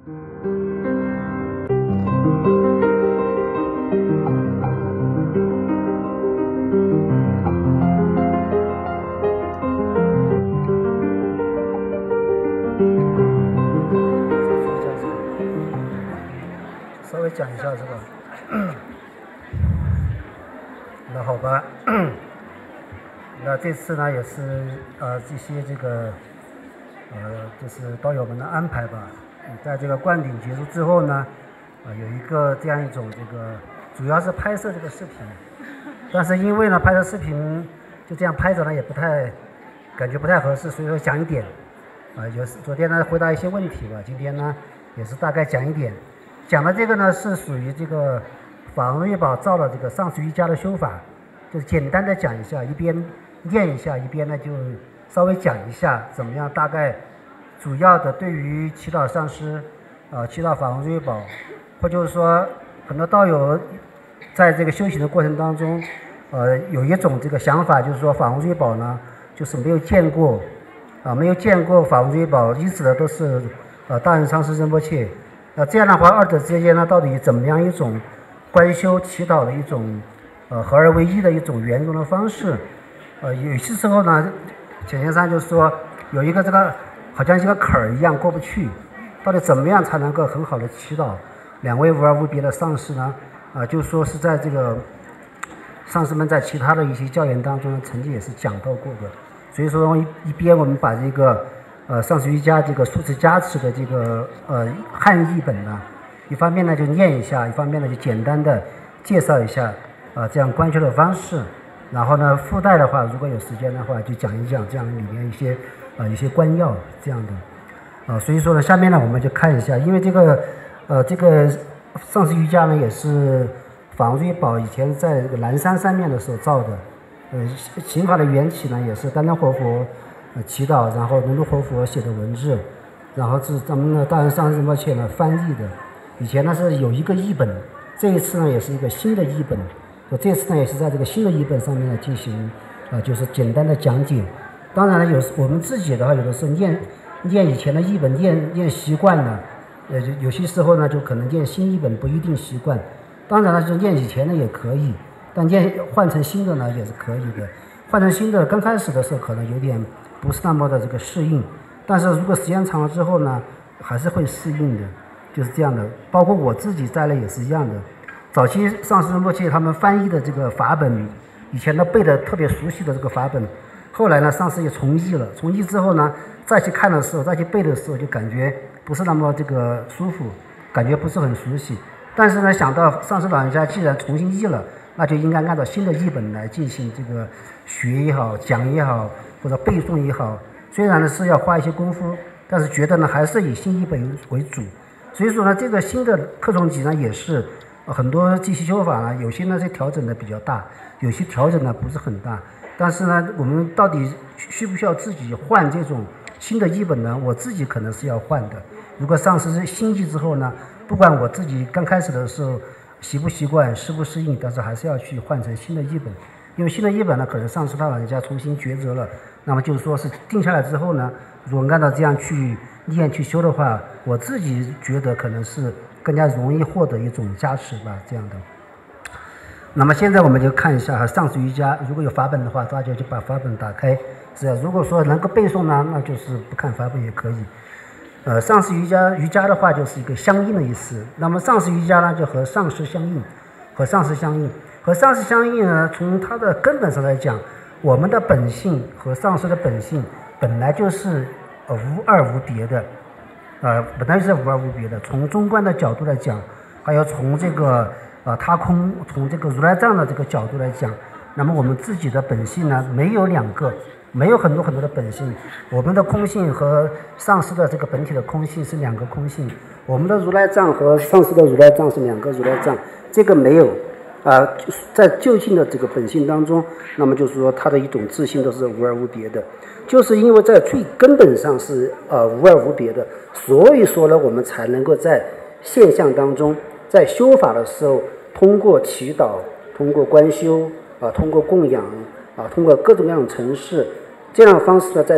稍微讲一下这个，那好吧，那这次呢也是这些这个就是道友们的安排吧。在这个灌顶结束之后呢，有一个这样一种这个，主要是拍摄这个视频，但是因为呢拍摄视频就这样拍着呢也不太感觉不太合适，所以说讲一点就是昨天呢回答一些问题吧，今天呢也是大概讲一点。讲的这个呢是属于这个法王月宝造的这个上师瑜伽的修法，就是简单的讲一下，一边念一下，一边呢就稍微讲一下怎么样，大概主要的对于祈祷上师祈祷法王月宝，或就是说很多道友在这个修行的过程当中有一种这个想法，就是说法王月宝呢就是没有见过没有见过法王月宝，依止的都是大人上师仁波切。这样的话，二者之间呢，到底怎么样一种观修祈祷的一种合二为一的一种圆融的方式？有些时候呢，简先生就说有一个这个好像一个坎儿一样过不去，到底怎么样才能够很好的祈祷？两位无二无别的上师呢，就说是在这个上师们在其他的一些教研当中曾经也是讲到过的，所以说一边我们把这个。上师瑜伽这个数字加持的这个汉译本呢，一方面呢就念一下，一方面呢就简单的介绍一下这样观修的方式，然后呢附带的话，如果有时间的话就讲一讲这样里面一些观要这样的所以说呢，下面呢我们就看一下，因为这个上师瑜伽呢也是法王月宝以前在这个南山上面的时候造的，刑法的缘起呢也是丹丹活佛。祈祷，然后龙罗活佛写的文字，然后是咱们的大人上师仁波切呢翻译的。以前呢是有一个译本，这一次呢也是一个新的译本。这次呢也是在这个新的译本上面呢进行就是简单的讲解。当然了，我们自己的话，有的时候念以前的译本念习惯了，有些时候呢就可能念新译本不一定习惯。当然了，就念以前的也可以，但换成新的呢也是可以的。换成新的刚开始的时候可能有点。不是那么的这个适应，但是如果时间长了之后呢，还是会适应的，就是这样的。包括我自己在内也是一样的。早期上师仁波切他们翻译的这个法本，以前都背的特别熟悉的这个法本，后来呢上师也重译了，重译之后呢，再去看的时候，再去背的时候，就感觉不是那么这个舒服，感觉不是很熟悉。但是呢，想到上师老人家既然重新译了，那就应该按照新的译本来进行这个学也好，讲也好。或者背诵也好，虽然呢是要花一些功夫，但是觉得呢还是以新译本为主。所以说呢，这个新的课程集呢也是很多这些修法呢，有些呢是调整的比较大，有些调整呢不是很大。但是呢，我们到底需不需要自己换这种新的译本呢？我自己可能是要换的。如果上师新译之后呢，不管我自己刚开始的时候习不习惯、适不适应，但是还是要去换成新的译本。因为新的译本呢，可能上师他老人家重新抉择了，那么就是说是定下来之后呢，如果按照这样去念去修的话，我自己觉得可能是更加容易获得一种加持吧，这样的。那么现在我们就看一下上师瑜伽，如果有法本的话，大家就把法本打开。如果说能够背诵呢，那就是不看法本也可以。上师瑜伽的话就是一个相应的意思。那么上师瑜伽呢，就和上师相应，和上师相应。和上师相应呢，从它的根本上来讲，我们的本性和上师的本性本来就是无二无别的，本来就是无二无别的。从中观的角度来讲，还有从这个他空，从这个如来藏的这个角度来讲，那么我们自己的本性呢，没有两个，没有很多很多的本性。我们的空性和上师的这个本体的空性是两个空性，我们的如来藏和上师的如来藏是两个如来藏，这个没有。在究竟的这个本性当中，那么就是说它的一种自性都是无二无别的，就是因为在最根本上是无二无别的，所以说呢，我们才能够在现象当中，在修法的时候，通过祈祷，通过观修通过供养通过各种各样的程式，这样的方式呢，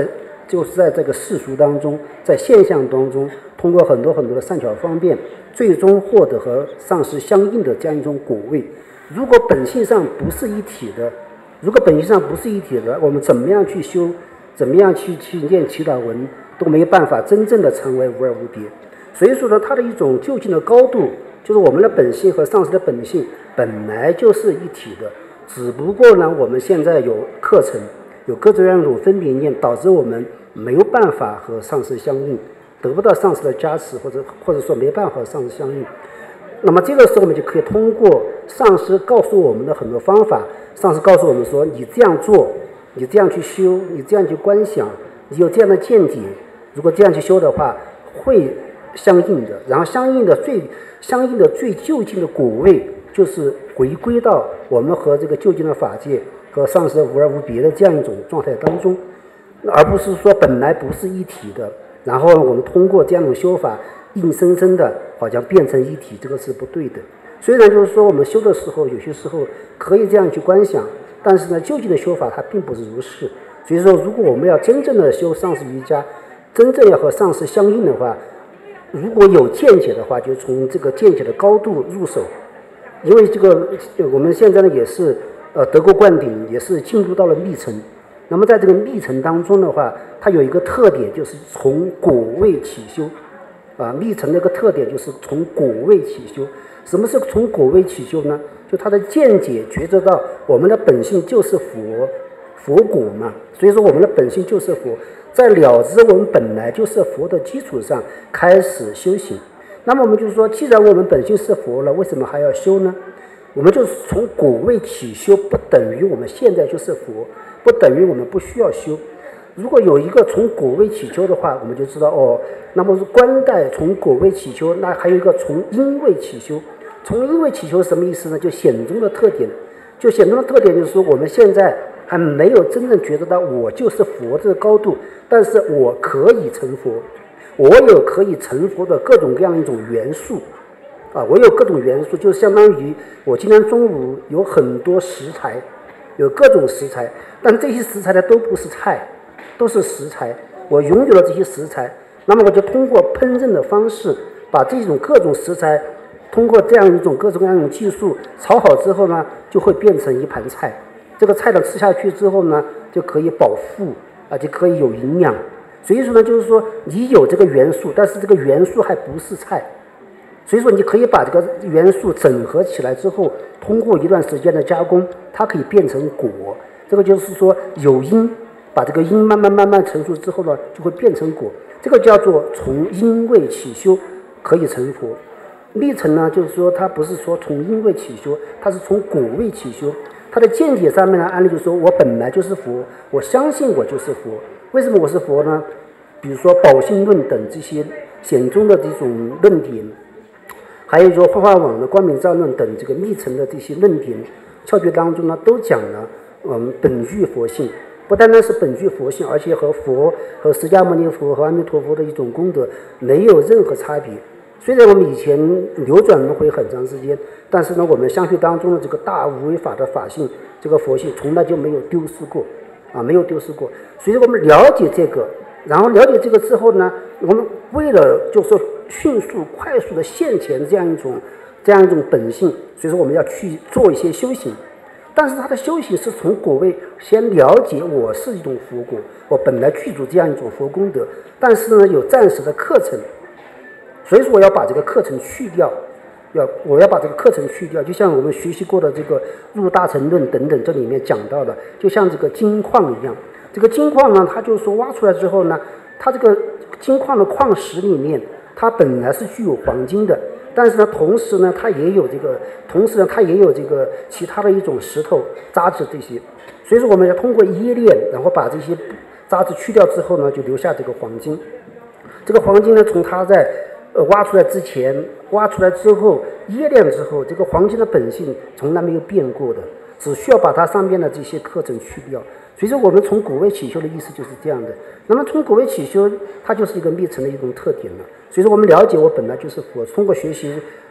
就是在这个世俗当中，在现象当中，通过很多的善巧方便，最终获得和上师相应的这样一种果位。如果本性上不是一体的，我们怎么样去修，怎么样去念祈祷文，都没有办法真正的成为无二无别。所以说呢，它的一种究竟的高度，就是我们的本性和上师的本性本来就是一体的，只不过呢，我们现在有课程，有各种各样的分别念，导致我们没有办法和上师相应，得不到上师的加持，或者说没办法和上师相应。那么这个时候我们就可以通过上师告诉我们的很多方法，上师告诉我们说，你这样做，你这样去修，你这样去观想，你有这样的见解，如果这样去修的话，会相应的，然后相应的最究竟的果位，就是回归到我们和这个究竟的法界和上师无二无别的这样一种状态当中，而不是说本来不是一体的，然后我们通过这样一种修法硬生生的好像变成一体，这个是不对的。虽然就是说我们修的时候有些时候可以这样去观想，但是呢，究竟的修法它并不是如是。所以说，如果我们要真正的修上师瑜伽，真正要和上师相应的话，如果有见解的话，就从这个见解的高度入手。因为这个我们现在呢也是得过灌顶，也是进入到了密层。那么在这个密层当中的话，它有一个特点，就是从果位起修。密层的一个特点就是从果位起修。什么是从果位起修呢？就它的见解觉知到我们的本性就是佛果嘛，所以说我们的本性就是佛，在了知我们本来就是佛的基础上开始修行。那么我们就是说，既然我们本性是佛了，为什么还要修呢？我们就是从果位起修，不等于我们现在就是佛，不等于我们不需要修。如果有一个从果位起修的话，我们就知道那么观待从果位起修，那还有一个从因位起修。从因位起修什么意思呢？就显宗的特点，就是说我们现在还没有真正觉得到我就是佛这个高度，但是我可以成佛，我有可以成佛的各种各样一种元素我有各种元素，就相当于我今天中午有很多食材，有各种食材，但这些食材呢都不是菜，都是食材。我拥有了这些食材，那么我就通过烹饪的方式，把这种各种食材通过这样一种各种各样的技术炒好之后呢，就会变成一盘菜。这个菜呢吃下去之后呢，就可以饱腹就可以有营养。所以说呢，就是说你有这个元素，但是这个元素还不是菜，所以说你可以把这个元素整合起来之后，通过一段时间的加工，它可以变成果。这个就是说有因，把这个因慢慢成熟之后呢，就会变成果。这个叫做从因位起修，可以成佛。密层呢，就是说它不是说从因位起修，它是从果位起修。它的见解上面的案例就是说，我本来就是佛，我相信我就是佛。为什么我是佛呢？比如说宝性论等这些显宗的这种论点，还有说画画网的光明照论等这个密层的这些论点窍诀当中呢，都讲了本具佛性。不单单是本具佛性，而且和释迦牟尼佛和阿弥陀佛的一种功德没有任何差别。虽然我们以前流转轮回很长时间，但是呢，我们相续当中的这个大无为法的法性，这个佛性从来就没有丢失过没有丢失过。所以我们了解这个，然后了解这个之后呢，我们为了就是说迅速快速的现前这样一种本性，所以说我们要去做一些修行。但是他的修行是从果位先了解我是一种佛果，我本来具足这样一种佛功德，但是呢有暂时的课程，所以说我要把这个课程去掉，我要把这个课程去掉，就像我们学习过的这个入大乘论等等，这里面讲到的，就像这个金矿一样。这个金矿呢，它就是说挖出来之后呢，它这个金矿的矿石里面，它本来是具有黄金的，但是呢，同时呢，它也有这个其他的一种石头渣子这些，所以说我们要通过冶炼，然后把这些渣子去掉之后呢，就留下这个黄金。这个黄金呢，从它在挖出来之前，挖出来之后，冶炼之后，这个黄金的本性从来没有变过的，只需要把它上面的这些课程去掉。所以说我们从果位起修的意思就是这样的。那么从果位起修，它就是一个密层的一种特点了。所以说我们了解我本来就是佛，通过学习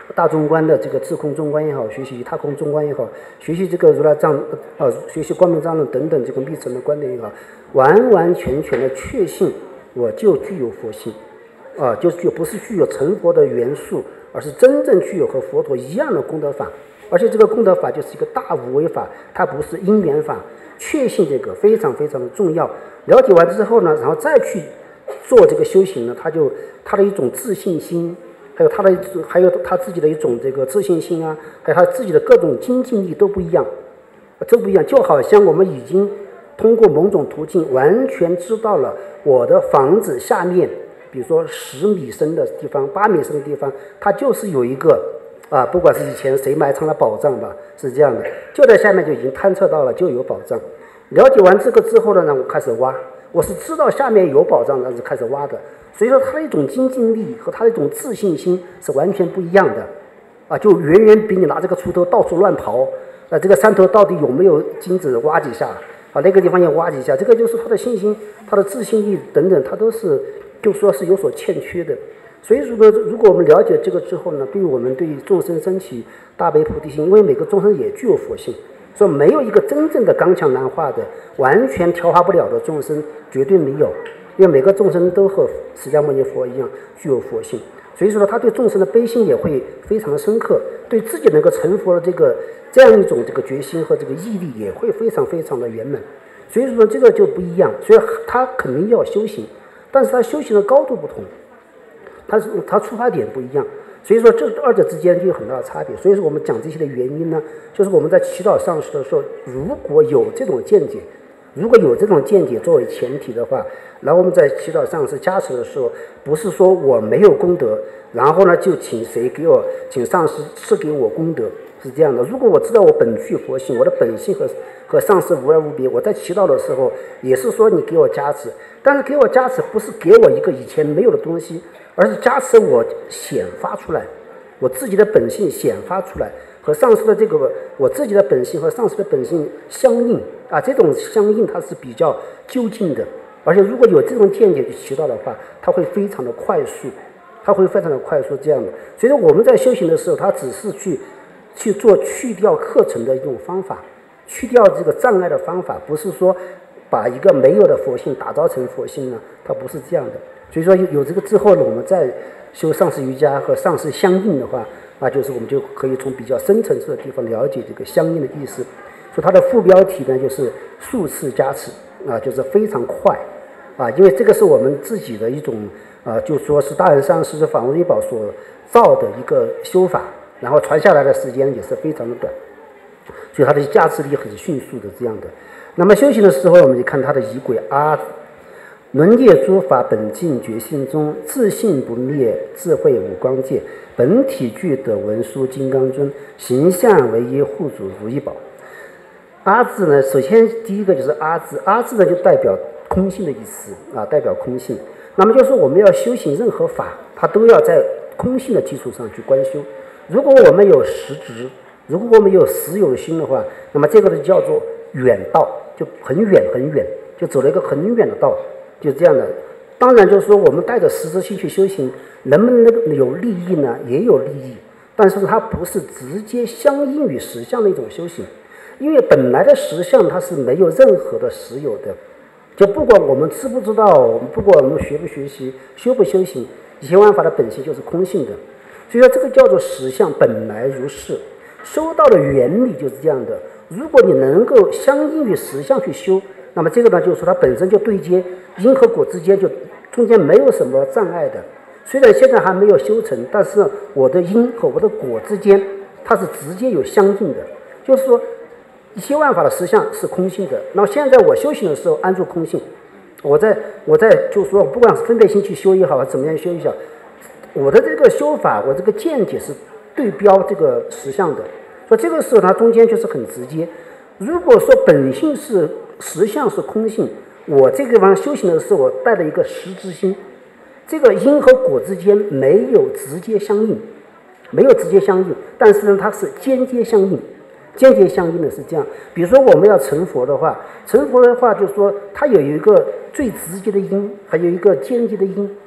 大中观的这个自空中观也好，学习他空中观也好，学习这个如来藏学习光明藏论等等这个密乘的观点也好，完完全全的确信我就具有佛性，就不是具有成佛的元素，而是真正具有和佛陀一样的功德法，而且这个功德法就是一个大无为法，它不是因缘法。确信这个非常非常的重要。了解完之后呢，然后再去做这个修行呢，他的一种自信心。还有他自己的一种这个自信心啊，还有他自己的各种精进力都不一样，就好像我们已经通过某种途径完全知道了我的房子下面，比如说10米深的地方、8米深的地方，它就是有一个不管是以前谁埋藏了宝藏吧，是这样的，就在下面就已经探测到了，就有宝藏。了解完这个之后呢，我开始挖，我是知道下面有宝藏，但是开始挖的。所以说他的一种精进力和他的一种自信心是完全不一样的，就远远比你拿这个锄头到处乱刨，这个山头到底有没有金子挖几下，那个地方也挖几下，这个就是他的信心、他的自信力等等，他都是就说是有所欠缺的。所以说，如果我们了解这个之后呢，对我们对众生升起大悲菩提心，因为每个众生也具有佛性，所以没有一个真正的刚强难化的、完全调化不了的众生，绝对没有。因为每个众生都和释迦牟尼佛一样具有佛性，所以说他对众生的悲心也会非常的深刻，对自己能够成佛的这样一种这个决心和这个毅力也会非常非常的圆满。所以说这个就不一样，所以他肯定要修行，但是他修行的高度不同，他出发点不一样，所以说这二者之间就有很大的差别。所以说我们讲这些的原因呢，就是我们在祈祷上师的时候，如果有这种见解作为前提的话，然后我们在祈祷上师加持的时候，不是说我没有功德，然后呢就请上师赐给我功德，是这样的。如果我知道我本具佛性，我的本性和上师无二无别，我在祈祷的时候也是说你给我加持，但是给我加持不是给我一个以前没有的东西，而是加持我显发出来，我自己的本性显发出来，和上师的我自己的本性和上师的本性相应这种相应它是比较究竟的。而且如果有这种见解去祈祷的话，它会非常的快速，这样的。所以说我们在修行的时候，它只是去做去掉课程的一种方法，去掉这个障碍的方法，不是说把一个没有的佛性打造成佛性呢，它不是这样的。所以说有这个之后呢，我们再修上师瑜伽和上师相应的话，就是我们就可以从比较深层次的地方了解这个相应的意思。所以它的副标题呢就是数次加持就是非常快因为这个是我们自己的一种就说是大人上师法轮一宝所造的一个修法，然后传下来的时间也是非常的短，所以它的加持力很迅速的这样的。那么修行的时候，我们就看它的仪轨轮业诸法本净觉性中，自性不灭，智慧无光界，本体具得文殊金刚尊，形象唯一护主如意宝。字呢，首先第一个就是字，字呢就代表空性的意思代表空性。那么就是我们要修行任何法，它都要在空性的基础上去观修。如果我们有实执，如果我们有实有心的话，那么这个就叫做远道，就很远很远，就走了一个很远的道，就这样的。当然就是说我们带着实质性去修行，能不能有利益呢？也有利益，但是它不是直接相应于实相的一种修行。因为本来的实相它是没有任何的实有的，就不管我们知不知道，不管我们学不学习，修不修行，一切万法的本性就是空性的。所以说这个叫做实相本来如是，修道的原理就是这样的。如果你能够相应于实相去修，那么这个呢就是说它本身就对接因和果之间，就中间没有什么障碍的。虽然现在还没有修成，但是我的因和我的果之间它是直接有相应的，就是说一切万法的实相是空性的。那么现在我修行的时候安住空性，我在就是说不管是分别心去修也好，怎么样修一下，我的这个修法，我这个见解是对标这个实相的。所以这个时候它中间就是很直接。如果说本性是实相是空性，我这个地方修行的时候我带了一个实之心，这个因和果之间没有直接相应，但是呢它是间接相应。间接相应的是这样，比如说我们要成佛的话，就是说它有一个最直接的因，还有一个间接的因。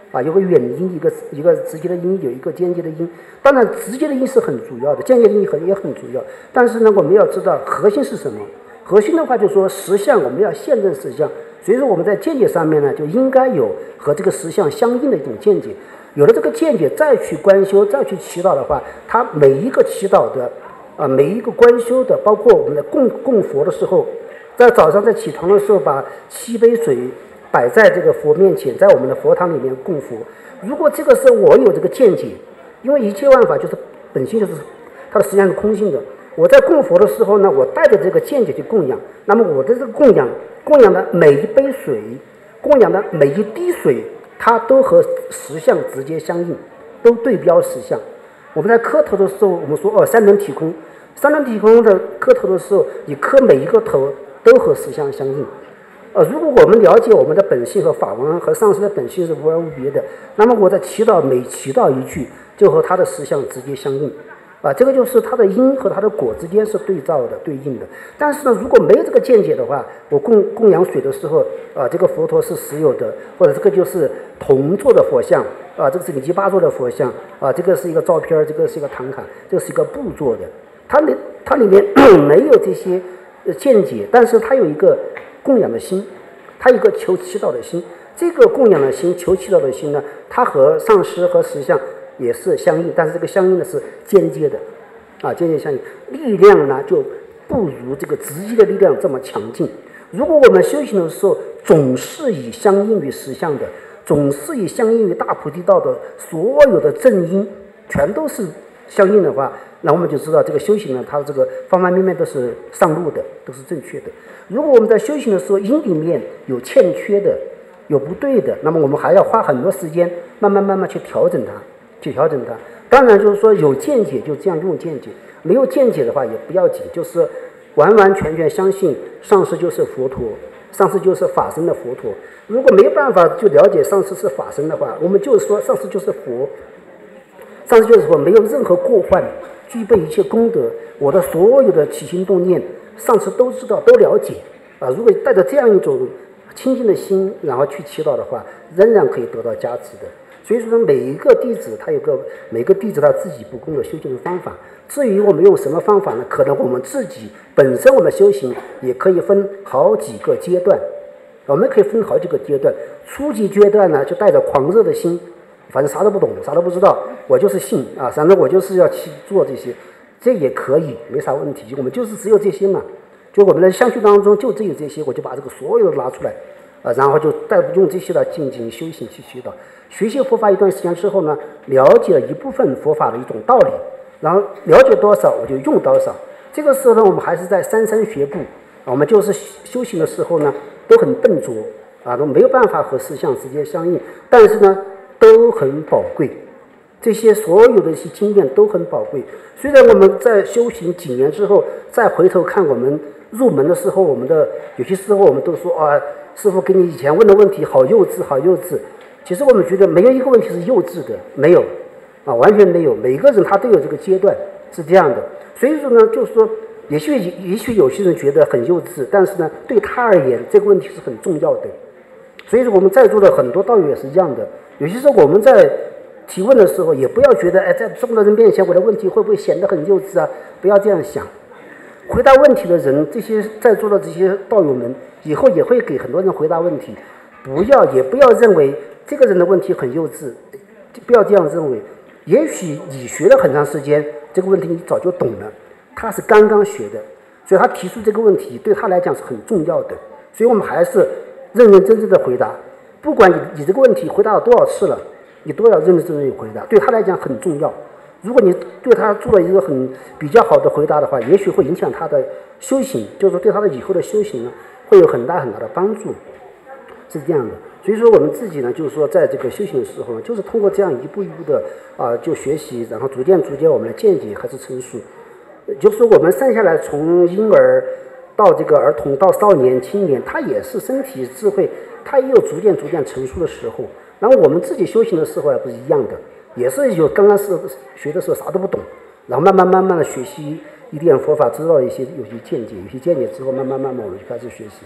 有个远音，一个直接的音，有一个间接的音。当然，直接的音是很主要的，间接的音也很主要。但是呢，我们要知道核心是什么。核心的话，就是说实相我们要现证实相，所以说我们在见解上面呢，就应该有和这个实相相应的一种见解。有了这个见解，再去观修，再去祈祷的话，它每一个祈祷的每一个观修的，包括我们的供佛的时候，在早上在起床的时候，把7杯水摆在这个佛面前，在我们的佛堂里面供佛。如果这个时候我有这个见解，因为一切万法就是本性，就是它的实际上是空性的。我在供佛的时候呢，我带着这个见解去供养，那么我的这个供养的每一杯水，供养的每一滴水，它都和实相直接相应，都对标实相。我们在磕头的时候，我们说三轮体空，三轮体空的磕头的时候，你磕每一个头都和实相相应。如果我们了解我们的本性和法文和上师的本性是无二无别的，那么我在祈祷每祈祷一句，就和他的实相直接相应。这个就是它的因和它的果之间是对照的、对应的。但是呢，如果没有这个见解的话，我供养水的时候，这个佛陀是实有的，或者这个就是铜做的佛像，这个是个8座的佛像，这个是一个照片，这个是一个唐卡，这个是一个布做的。它里面没有这些见解，但是它有一个供养的心，它有一个求祈祷的心。这个供养的心、求祈祷的心呢，它和上师和实相也是相应，但是这个相应的是间接的，间接相应，力量呢就不如这个直接的力量这么强劲。如果我们修行的时候总是以相应于实相的，总是以相应于大菩提道的所有的正因全都是相应的话，那我们就知道这个修行呢，它这个方方面面都是上路的，都是正确的。如果我们在修行的时候因里面有欠缺的、有不对的，那么我们还要花很多时间慢慢去调整它。当然就是说有见解就这样用见解，没有见解的话也不要紧，就是完完全全相信上师就是佛陀，上师就是法身的佛陀。如果没有办法就了解上师是法身的话，我们就说上师就是佛，上师就是佛，没有任何过患，具备一切功德，我的所有的起心动念上师都知道都了解如果带着这样一种清净的心然后去祈祷的话，仍然可以得到加持的。所以说每一个弟子每个弟子他自己不共的修行的方法。至于我们用什么方法呢？可能我们自己本身我们修行也可以分好几个阶段，我们可以分好几个阶段。初级阶段呢，就带着狂热的心，反正啥都不懂，啥都不知道，我就是信反正我就是要去做这些，这也可以，没啥问题。我们就是只有这些嘛，就我们的相续当中就只有这些，我就把这个所有的拿出来然后就用这些来进行修行去祈祷。学习佛法一段时间之后呢，了解了一部分佛法的一种道理，然后了解多少我就用多少。这个时候呢，我们还是在蹒跚学步我们就是修行的时候呢，都很笨拙都没有办法和实相直接相应，但是呢，都很宝贵。这些所有的一些经验都很宝贵。虽然我们在修行几年之后，再回头看我们入门的时候，有些时候我们都说师父给你以前问的问题好幼稚，好幼稚。其实我们觉得没有一个问题是幼稚的，没有完全没有。每个人他都有这个阶段，是这样的。所以说呢，就是说，也许有些人觉得很幼稚，但是呢，对他而言，这个问题是很重要的。所以说，我们在座的很多道友也是一样的。有些时候我们在提问的时候，也不要觉得在这么多人面前，我的问题会不会显得很幼稚不要这样想。回答问题的人，这些在座的这些道友们，以后也会给很多人回答问题。也不要认为这个人的问题很幼稚，不要这样认为。也许你学了很长时间，这个问题你早就懂了，他是刚刚学的，所以他提出这个问题对他来讲是很重要的。所以我们还是认认真真的回答，不管你这个问题回答了多少次了，你都要认认真真的回答，对他来讲很重要。如果你对他做了一个比较好的回答的话，也许会影响他的修行，就是说对他的以后的修行呢，会有很大很大的帮助，是这样的。所以说我们自己呢，就是说在这个修行的时候呢，就是通过这样一步一步的就学习，然后逐渐我们的见解开始成熟。就是说我们生下来从婴儿到这个儿童到少年青年，他也是身体智慧，他也有逐渐成熟的时候。然后我们自己修行的时候不是一样的，也是有刚刚是学的时候啥都不懂，然后慢慢的学习一点佛法，知道有些见解之后，慢慢我们就开始学习。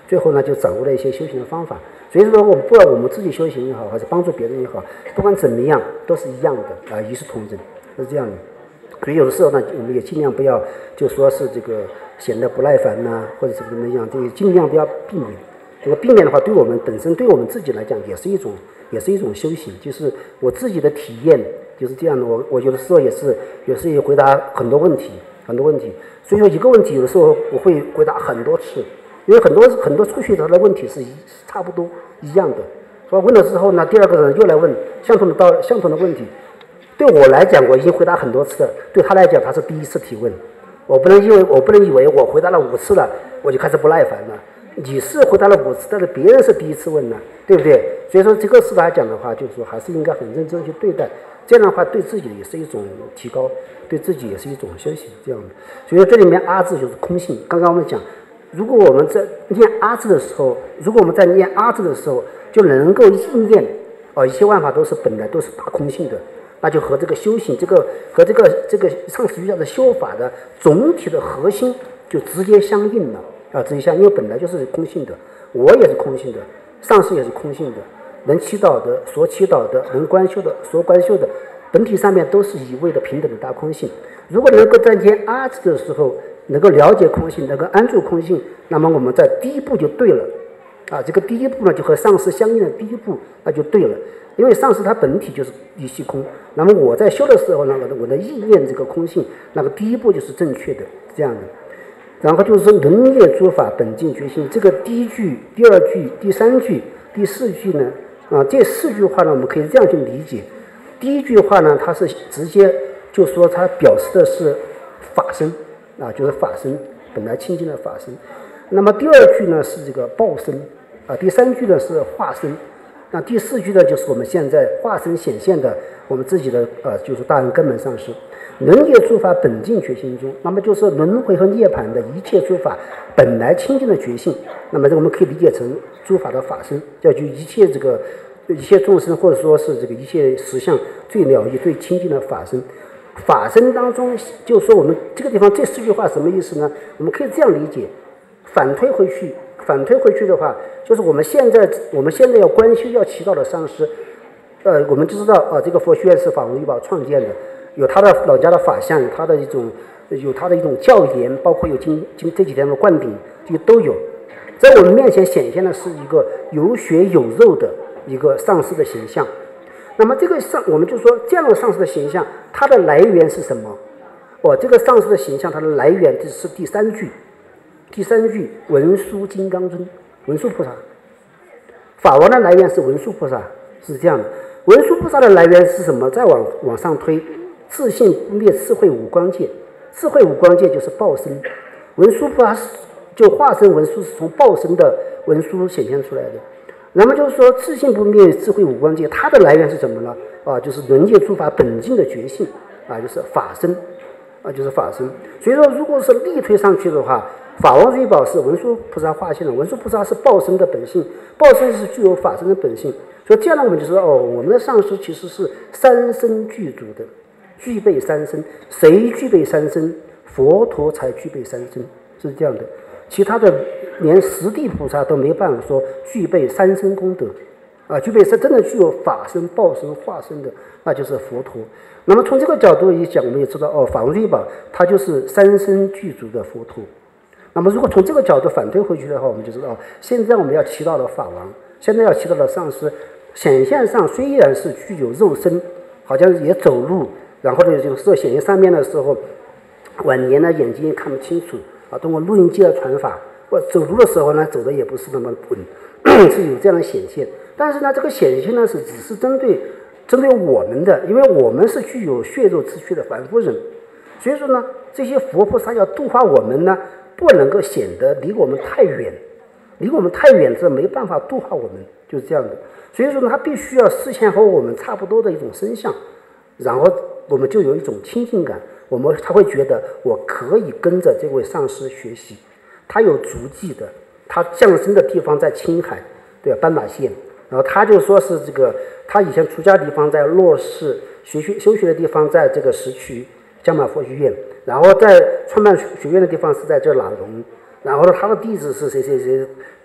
最后呢就掌握了一些修行的方法。所以说我们不管我们自己修行也好，还是帮助别人也好，不管怎么样都是一样的啊，一视同仁，是这样的。所以有的时候呢，我们也尽量不要就说是这个显得不耐烦呐、或者是怎么样，这个尽量不要避免。这个避免的话，对我们本身对我们自己来讲也是一种修行。就是我自己的体验就是这样的。我有的时候也是回答很多问题。所以说一个问题有的时候我会回答很多次，因为很多初学者的问题是差不多一样的。说问了之后呢，第二个人又来问相同的问题。对我来讲，我已经回答很多次了；对他来讲，他是第一次提问。我不能以为我回答了5次了，我就开始不耐烦了。你是回答了5次，但是别人是第一次问呢，对不对？所以说这个事来讲的话，就是说还是应该很认真去对待。这样的话，对自己也是一种提高，对自己也是一种修行，这样的。所以说这里面阿字就是空性。刚刚我们讲，如果我们在念阿字的时候，就能够应验一切万法本来都是大空性的，那就和这个修行和这个上师瑜伽的修法的总体的核心就直接相应了啊，直接相应，因为本来就是空性的，我也是空性的，上师也是空性的。能祈祷的、所祈祷的、能观修的、所观修的，本体上面都是一味的平等的大空性。如果能够在念阿字的时候能够了解空性，能够安住空性，那么我们在第一步就对了啊。这个第一步呢，就和上师相应的第一步，那就对了。因为上师它本体就是一息空，那么我在修的时候呢，我的意念这个空性，那个第一步就是正确的，这样的。然后就是说轮业诸法本净觉性，这个第一句、第二句、第三句、第四句呢。这4句话呢，我们可以这样去理解。第一句话呢，它是直接就说它表示的是法身啊，就是法身本来清净的法身。那么第2句呢是这个报身啊，第3句呢是化身，那第4句呢就是我们现在化身显现的我们自己的就是大恩根本上师。轮业诸法本净觉性中，那么就是轮回和涅槃的一切诸法本来清净的觉性。那么这我们可以理解成诸法的法身，就一切众生或者说是这个一切实相最了义、最清净的法身。法身当中，就是说我们这个地方这4句话什么意思呢？我们可以这样理解，反推回去的话，就是我们现在要观修要祈祷的上师，我们就知道这个佛学院是法王玉宝创建的。有他的老家的法相，有他的一种教言，包括有这几天的灌顶，这些都有。在我们面前显现的是一个有血有肉的一个上师的形象。那么这个我们就说这样的上师的形象，它的来源是什么？这个上师的形象，它的来源是第3句。第3句文殊金刚尊，文殊菩萨。法王的来源是文殊菩萨，是这样的。文殊菩萨的来源是什么？再往上推。自性不灭智慧五光界，智慧五光界就是报身。文殊菩萨就化身文殊，是从报身的文殊显现出来的。那么就是说，自性不灭智慧五光界，它的来源是什么呢？就是轮界诸法本净的觉性就是法身就是法身。所以说，如果是力推上去的话，法王瑞宝是文殊菩萨化现的，文殊菩萨是报身的本性，报身是具有法身的本性。所以这样呢，我们就说我们的上师其实是3身具足的。具备3身，谁具备3身？佛陀才具备3身，是这样的。其他的连十地菩萨都没办法说具备3身功德具备真的具有法身、报身、化身的，那就是佛陀。那么从这个角度一讲，我们也知道法王瑞宝他就是3身具足的佛陀。那么如果从这个角度反推回去的话，我们就知道现在我们要祈祷的法王，现在要祈祷的上师，显现上虽然是具有肉身，好像也走路。然后呢，就是显现上面的时候，晚年呢眼睛也看不清楚通过录音机的传法，走路的时候呢走的也不是那么稳，是有这样的显现。但是呢，这个显现呢只是针对我们的，因为我们是具有血肉之躯的凡夫人，所以说呢，这些佛菩萨要度化我们呢，不能够显得离我们太远，这没办法度化我们，就是这样的。所以说呢，他必须要事先和我们差不多的一种身相，然后我们就有一种亲近感，他会觉得我可以跟着这位上师学习，他有足迹的，他降生的地方在青海，对吧？斑马线，然后他就说是这个，他以前出家的地方在洛市，修学的地方在这个石渠江马佛学院，然后在创办学院的地方是在这朗荣，然后呢，他的弟子是谁，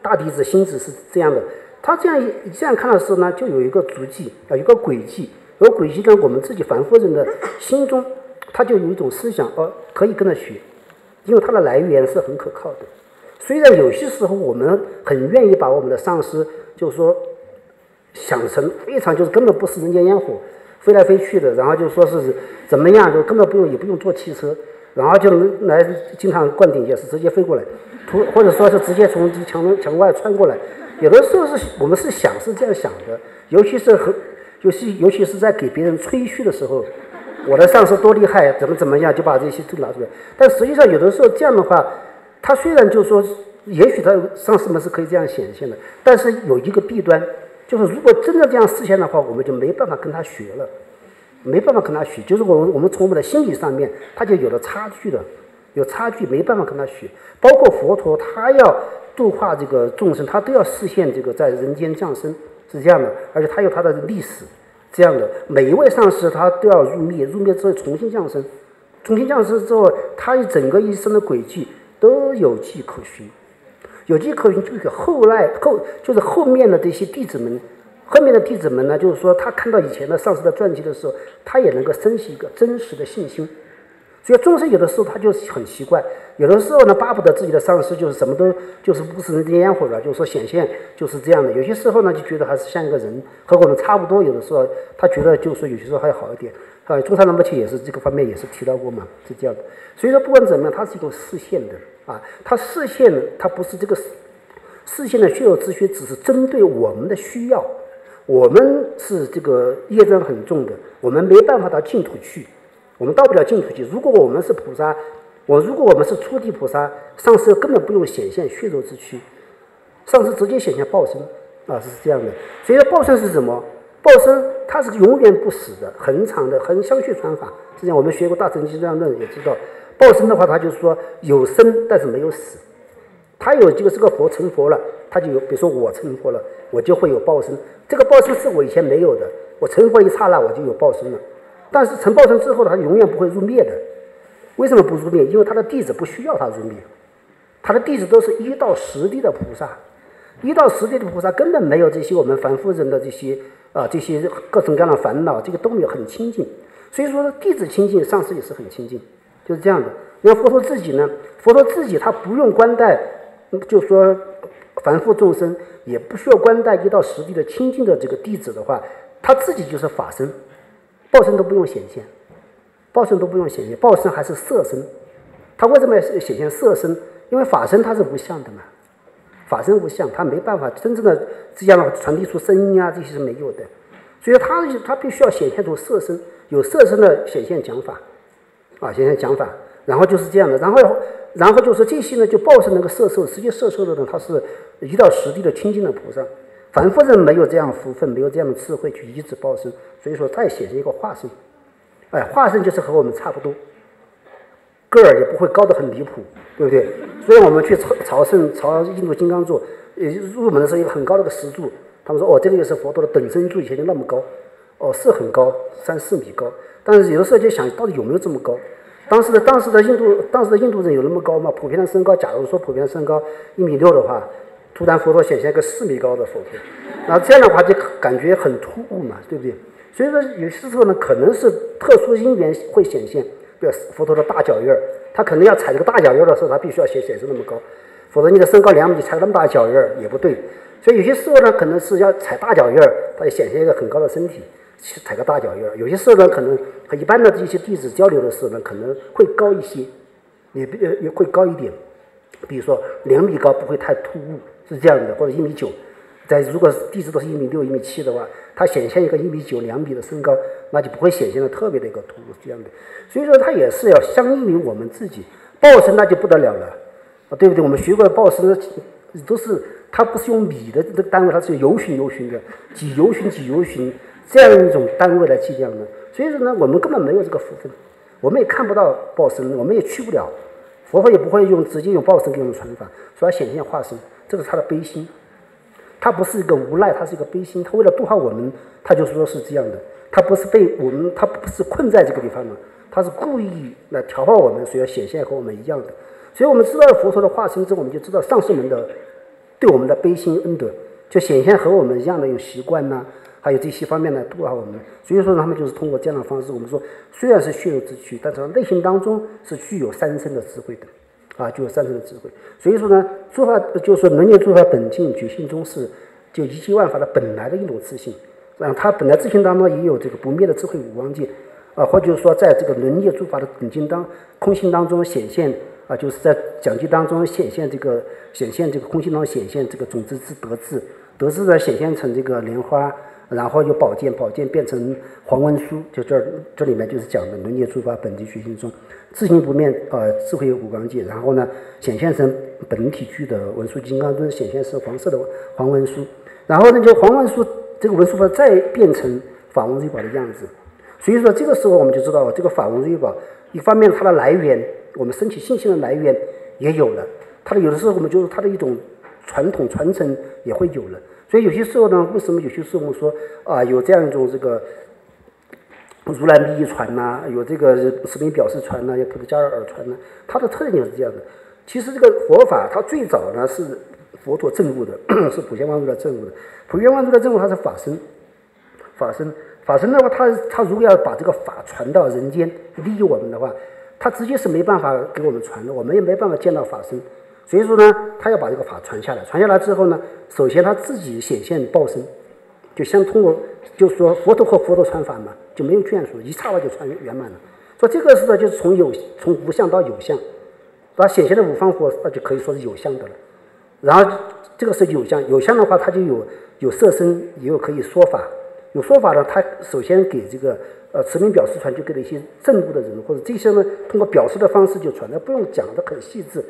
大弟子、心子是这样的。他这样看的时候呢，就有一个足迹有一个轨迹，有轨迹呢，我们自己凡夫人的心中，他就有一种思想，可以跟他学，因为它的来源是很可靠的。虽然有些时候我们很愿意把我们的上师，就是说想成非常就是根本不食人间烟火，飞来飞去的，然后就说是怎么样，就根本也不用坐汽车，然后就来经常灌顶也是直接飞过来，或者说是直接从墙外穿过来。有的时候我们是这样想的，尤其是在给别人吹嘘的时候，我的上师多厉害，怎么样，就把这些都拿出来。但实际上有的时候这样的话，他虽然就是说，也许他上师们是可以这样显现的，但是有一个弊端，就是如果真的这样实现的话，我们就没办法跟他学了，没办法跟他学，就是我们从我们的心理上面，他就有了差距了，有差距，没办法跟他学。包括佛陀，他要度化这个众生，他都要实现这个在人间降生，是这样的，而且他有他的历史，这样的。每一位上师他都要入灭之后重新降生，重新降生之后，他整个一生的轨迹都有迹可循，有迹可循，就是后面的这些弟子们，呢，就是说他看到以前的上师的传记的时候，他也能够升起一个真实的信心。所以众生有的时候他就很奇怪，有的时候呢巴不得自己的上师就是什么都就是不食人间烟火了，就是说显现就是这样的。有些时候呢就觉得还是像一个人，和我们差不多。有的时候他觉得就是说有些时候还好一点。中山仁波切也是这个方面也是提到过嘛，是这样的。所以说不管怎么样，它是一种视线的它视线它不是这个视线的虚有之学，只是针对我们的需要。我们是这个业障很重的，我们没办法到净土去。我们到不了净土去。如果我们是菩萨，如果我们是初地菩萨，上师根本不用显现血肉之躯，上师直接显现报身是这样的。所以说报身是什么？报身它是永远不死的，很长的，很相续传法。实际上我们学过大乘经量论也知道，报身的话，它就是说有生但是没有死。他有这个佛成佛了，他就有，比如说我成佛了，我就会有报身。这个报身是我以前没有的，我成佛一刹那我就有报身了。但是成报身之后呢，他永远不会入灭的。为什么不入灭？因为他的弟子不需要他入灭，他的弟子都是1到10地的菩萨，1到10地的菩萨根本没有这些我们凡夫人的这些各种各样的烦恼，这个都没有，很清净。所以说弟子清净，上师也是很清净，就是这样的。你看佛陀自己呢，佛陀自己他不用关待，就是说凡夫众生也不需要关待1到10地的清净的这个弟子的话，他自己就是法身。报身都不用显现，报身还是色身。他为什么要显现色身？因为法身它是无相的嘛，法身无相，他没办法真正的这样的传递出声音这些是没有的。所以他必须要显现出色身，有色身的显现讲法显现讲法。然后就是这样的，然后就是这些呢，就报身那个摄受，实际摄受的呢，他是1到10地的清净的菩萨。凡夫人没有这样的福分，没有这样的智慧去依止报身，所以说他也显现一个化身。化身就是和我们差不多，个儿也不会高得很离谱，对不对？所以我们去朝印度金刚座，入门的时候一个很高的一个石柱，他们说这个就是佛陀的等身柱，以前就那么高，是很高，3、4米高。但是有的时候就想到底有没有这么高？当时的印度人有那么高吗？普遍的身高，假如说普遍的身高1.6米的话，突然佛陀显现一个4米高的佛陀，那这样的话就感觉很突兀嘛，对不对？所以说有些时候呢，可能是特殊因缘会显现，比如佛陀的大脚印儿，他可能要踩这个大脚印儿的时候，他必须要显示那么高，否则你的身高2米踩那么大脚印儿也不对。所以有些时候呢，可能是要踩大脚印儿，他就显现一个很高的身体，去踩个大脚印儿。有些时候呢，可能和一般的这些弟子交流的时候呢，可能会高一些，也会高一点，比如说2米高不会太突兀，是这样的，或者1.9米。如果弟子都是1.6米、1.7米的话，他显现一个1.9米、2米的身高，那就不会显现的特别的一个突兀，这样的。所以说，他也是要相应于我们自己报身，那就不得了了，对不对？我们学过的报身都是，它不是用米的这个单位，它是由旬的，几由旬这样一种单位来计量的。所以说呢，我们根本没有这个福分，我们也看不到报身，我们也去不了，佛陀也不会直接用报身给我们传法，所以要显现化身，这是他的悲心。他不是一个无赖，他是一个悲心。他为了度化我们，他就说是这样的。他不是他不是困在这个地方的，他是故意来调化我们，所以要显现和我们一样的。所以我们知道了佛陀的化身之后，我们就知道上师们的对我们的悲心恩德，就显现和我们一样的用习惯呢，还有这些方面呢度化我们。所以说他们就是通过这样的方式，我们说虽然是血肉之躯，但是内心当中是具有三生的智慧的，具有三生的智慧。所以说呢，诸法就是说轮业诸法本净觉性中是就一切万法的本来的一种自性，它本来自性当中也有这个不灭的智慧无光界，或者说在这个轮业诸法的本净空性当中显现。就是在讲记当中显现这个空性当中显现这个种子之德智呢显现成这个莲花，然后有宝剑变成黄文书，就这里面就是讲的轮业诸法本净觉性中自性不灭智慧无光界，然后呢显现成本体具的文殊金刚尊，显现是黄色的黄文书，然后呢就黄文书这个文殊宝再变成法王瑞宝的样子。所以说这个时候我们就知道这个法王瑞宝一方面它的来源，我们升起信心的来源也有了，它的有的时候我们就是它的一种传统传承也会有了。所以有些时候呢，为什么有些时候我们说有这样一种这个如来密意传呐，有这个十名表示传呐，有普陀迦尔传呐，它的特点就是这样的。其实这个佛法它最早呢是佛陀证悟的，是普贤王如来证悟的。普贤王如来证悟它是法身的话，他如果要把这个法传到人间利益我们的话，他直接是没办法给我们传的，我们也没办法见到法身。所以说呢，他要把这个法传下来，传下来之后呢，首先他自己显现报身，就像通过就是说佛陀和佛陀传法嘛，就没有眷属，一刹那就传圆满了。说这个是呢，就是从无相到有相，把显现的五方佛那就可以说是有相的了。然后这个是有相，有相的话，它就有色身，也有可以说法。有说法呢，他首先给这个持名表示传，就给了一些证悟的人，或者这些呢通过表示的方式就传，那不用讲得很细致，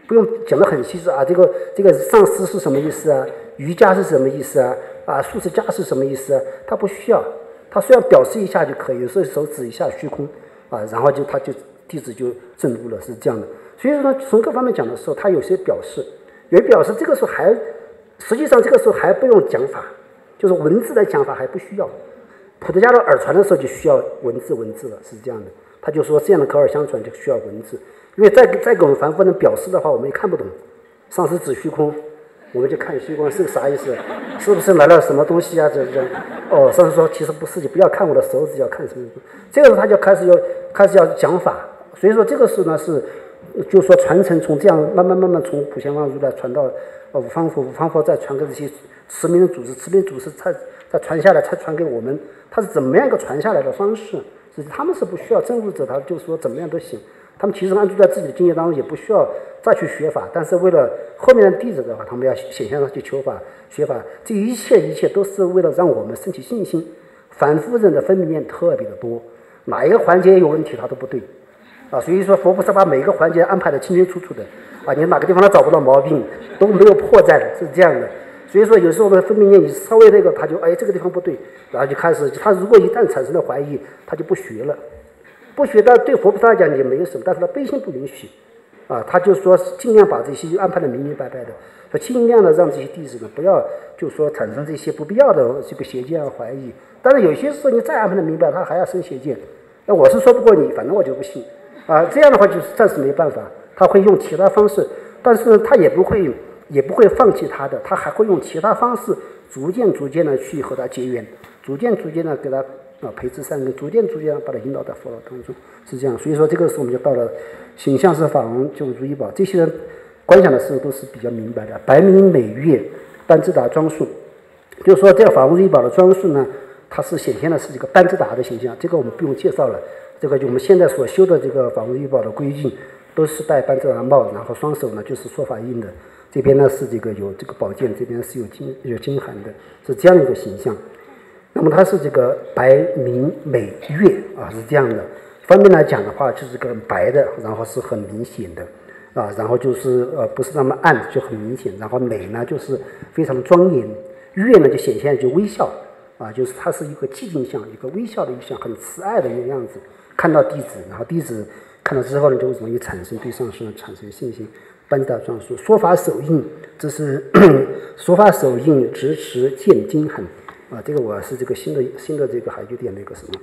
这个上师是什么意思啊？瑜伽是什么意思啊？术士家是什么意思啊？他不需要，他虽然表示一下就可以，有时候手指一下虚空然后弟子就证悟了，是这样的。所以说呢，从各方面讲的时候，他有些表示，这个时候实际上这个时候还不用讲法。就是文字的讲法还不需要，普陀迦罗耳传的时候就需要文字了，是这样的。他就说这样的口耳相传就需要文字，因为再给我们凡夫人表示的话，我们也看不懂。上师指虚空，我们就看虚空是啥意思？是不是来了什么东西啊？这上师说其实不是，就不要看我的手指，要看什么？这个时候他就开始要讲法。所以说这个事呢是，就是说传承从这样慢慢从普贤王如来传到五方佛再传给这些持名祖师，再传下来，才传给我们。他是怎么样一个传下来的方式？他们是不需要证悟者，他就是说怎么样都行。他们其实安住在自己的境界当中，也不需要再去学法。但是为了后面的弟子的话，他们要显现上去求法、学法。这一切都是为了让我们升起信心。凡夫人的分别念特别的多，哪一个环节有问题，他都不对。所以说佛菩萨把每一个环节安排得清清楚楚的你哪个地方都找不到毛病，都没有破绽，是这样的。所以说有时候我们分别念稍微他就这个地方不对，然后就开始他如果一旦产生了怀疑，他就不学了。不学的对佛菩萨来讲也没有什么，但是他悲心不允许他就说尽量把这些安排得明明白白的，说尽量的让这些弟子呢不要就是说产生这些不必要的这个邪见和怀疑。但是有些时候你再安排得明白，他还要生邪见，那我是说不过你，反正我就不信这样的话就是暂时没办法，他会用其他方式，但是他也不会放弃他的，他还会用其他方式逐渐的去和他结缘，逐渐的给他培植善根，逐渐把他引导到佛道当中，是这样。所以说这个时候我们就到了形象是法王就如意宝，这些人观想的时候都是比较明白的，白明美月班智达装束，就是说这个法王如意宝的装束呢，它是显现的是这个班智达的形象，这个我们不用介绍了。这个就我们现在所修的这个法王如意宝的规矩，都是戴班智达帽，然后双手呢就是说法印的，这边呢是这个有这个宝剑，这边是有金函的，是这样的一个形象。那么它是这个白明美月是这样的。方面来讲的话，就是个白的，然后是很明显的然后就是不是那么暗，就很明显。然后美呢就是非常庄严，月呢就显现就微笑就是它是一个寂静相，一个微笑的一个相，很慈爱的一个样子。看到弟子，然后弟子看到之后呢，就容易产生对上师产生信心。班智达装束，说法手印，这是说法手印直持见金函这个我是这个新的这个还有点那个什么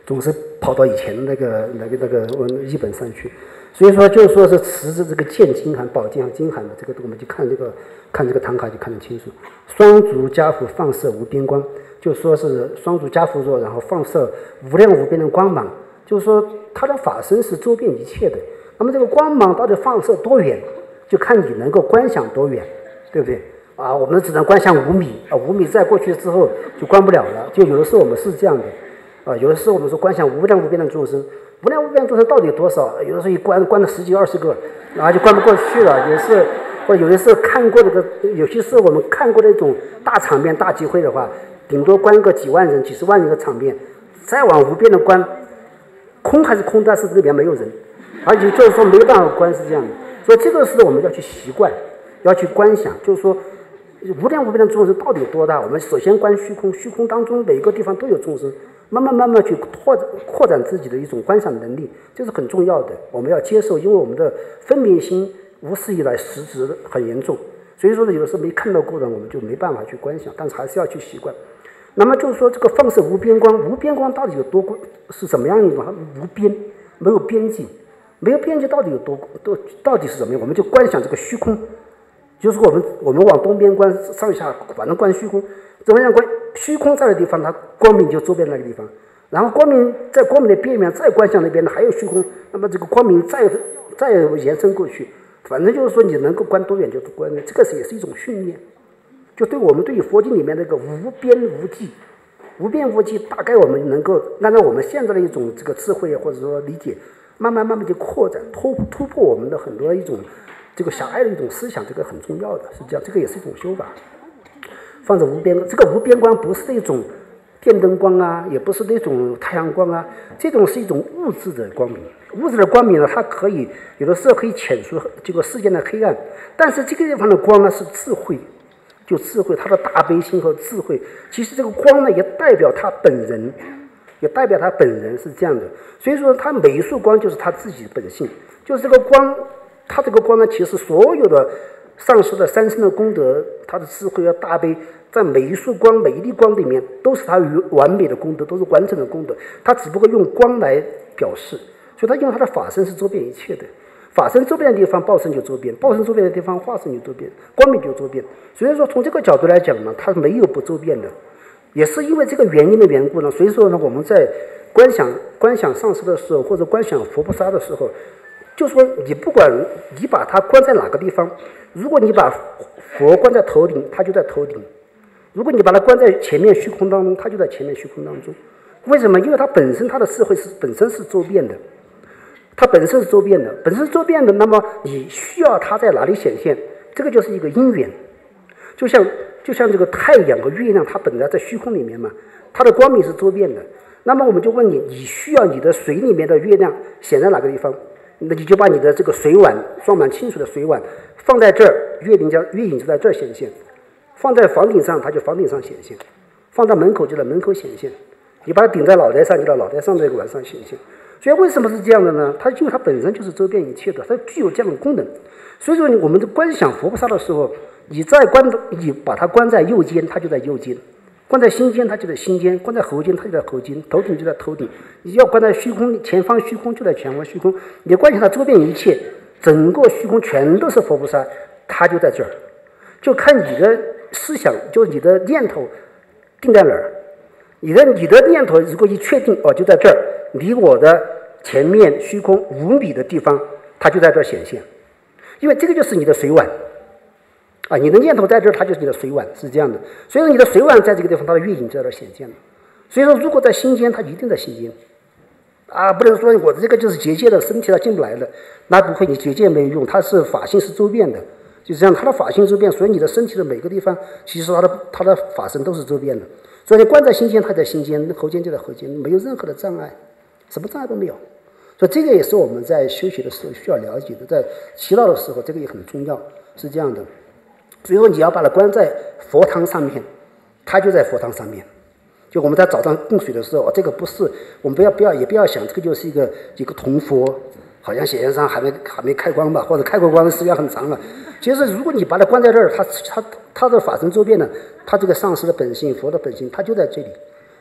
总是跑到以前的那个译本上去。所以说，就说是持着这个见金函、宝剑金函的这个，我们就看这个唐卡就看得清楚。双足加福放射无边光，就说是双足加福若，然后放射无量无边的光芒，就是说他的法身是周遍一切的。那么这个光芒到底放射多远，就看你能够观想多远，对不对？啊，我们只能观想5米啊，5米再过去之后就观不了了。就有的时候我们是这样的，啊，有的时候我们说观想无量无边的众生。无量无边众生到底有多少？有的时候一关了10几20个，然后就关不过去了。有的时候看过有些时候我们看过那种大场面、大集会的话，顶多关个几万人、几十万人的场面，再往无边的关，空还是空，但是这里面没有人，而且就是说没办法关是这样的。所以这个是我们要去习惯，要去观想，就是说无量无边的众生到底有多大？我们首先观虚空，虚空当中每个地方都有众生。慢慢去扩展自己的一种观想能力，这是很重要的。我们要接受，因为我们的分别心无始以来实质很严重，所以说呢，有的时候没看到过的，我们就没办法去观想，但是还是要去习惯。那么就是说，这个放射无边光，无边光到底有多是什么样一种？它无边，没有边际，没有边际到底有到底是怎么样？我们就观想这个虚空，就是我们往东边观，上下反正观虚空。怎么样观虚空在的地方，它光明就周边那个地方，然后光明在光明的边缘再观向那边的还有虚空，那么这个光明再延伸过去，反正就是说你能够观多远就观，这个也是一种训练。就对我们对于佛经里面那个无边无际，无边无际，大概我们能够按照我们现在的一种这个智慧或者说理解，慢慢就扩展突破我们的很多一种这个狭隘的一种思想，这个很重要的，是这样，这个也是一种修法。放着无边光，这个无边光不是那种电灯光啊，也不是那种太阳光啊，这种是一种物质的光明。物质的光明呢，它可以有的时候可以遣除这个世间的黑暗，但是这个地方的光呢是智慧，就智慧，它的大悲心和智慧。其实这个光呢也代表他本人，是这样的。所以说，他每一束光就是他自己本性，就是这个光，他这个光呢，其实所有的上师的三生的功德，他的智慧和大悲，在每一束光、每一粒光里面，都是他完美的功德，都是完整的功德。他只不过用光来表示，所以他用他的法身是周遍一切的。法身周遍的地方，报身就周遍；报身周遍的地方，化身就周遍，光明就周遍。所以说，从这个角度来讲呢，它没有不周遍的。也是因为这个原因的缘故呢，所以说呢，我们在观想上师的时候，或者观想佛菩萨的时候，就说你不管你把它关在哪个地方，如果你把佛关在头顶，它就在头顶；如果你把它关在前面虚空当中，它就在前面虚空当中。为什么？因为它本身它的智慧本身是周遍的，它本身是周遍的，那么你需要它在哪里显现，这个就是一个因缘。就像这个太阳和月亮，它本来在虚空里面嘛，它的光明是周遍的。那么我们就问你，你需要你的水里面的月亮显在哪个地方？那你就把你的这个水碗，装满清水的水碗放在这儿，月影就在这儿显现；放在房顶上，它就房顶上显现；放在门口就在门口显现。你把它顶在脑袋上，就在脑袋上这个碗上显现。所以为什么是这样的呢？它因为它本身就是周遍一切的，它具有这样的功能。所以说，我们在观想佛菩萨的时候，你把它关在右肩，它就在右肩；关在心间，它就在心间；关在喉间，它就在喉间；头顶就在头顶。你要关在虚空，前方虚空就在前方虚空。你观想它周遍一切，整个虚空全都是佛菩萨，它就在这儿。就看你的思想，就你的念头定在哪儿。你的念头如果一确定，就在这儿，离我的前面虚空5米的地方，它就在这儿显现。因为这个就是你的水碗啊，你的念头在这儿，它就是你的水碗，是这样的。所以说你的水碗在这个地方，它的月影就在这儿显现了。所以说，如果在心间，它一定在心间啊，不能说我这个就是结界的身体它进不来了，那不会，你结界没有用，它是法性是周遍的，就这样，它的法性周遍，所以你的身体的每个地方，其实它的法身都是周遍的。所以你关在心间，它在心间；喉间就在喉间，没有任何的障碍，什么障碍都没有。所以这个也是我们在修习的时候需要了解的，在祈祷的时候，这个也很重要，是这样的。所以说你要把它关在佛堂上面，它就在佛堂上面。就我们在早上供水的时候，这个不是我们不要想这个就是一个铜佛，好像显现上还没开光吧，或者开过光的时间很长了。其实如果你把它关在这儿，它的法身周遍呢，它这个上师的本性、佛的本性，它就在这里。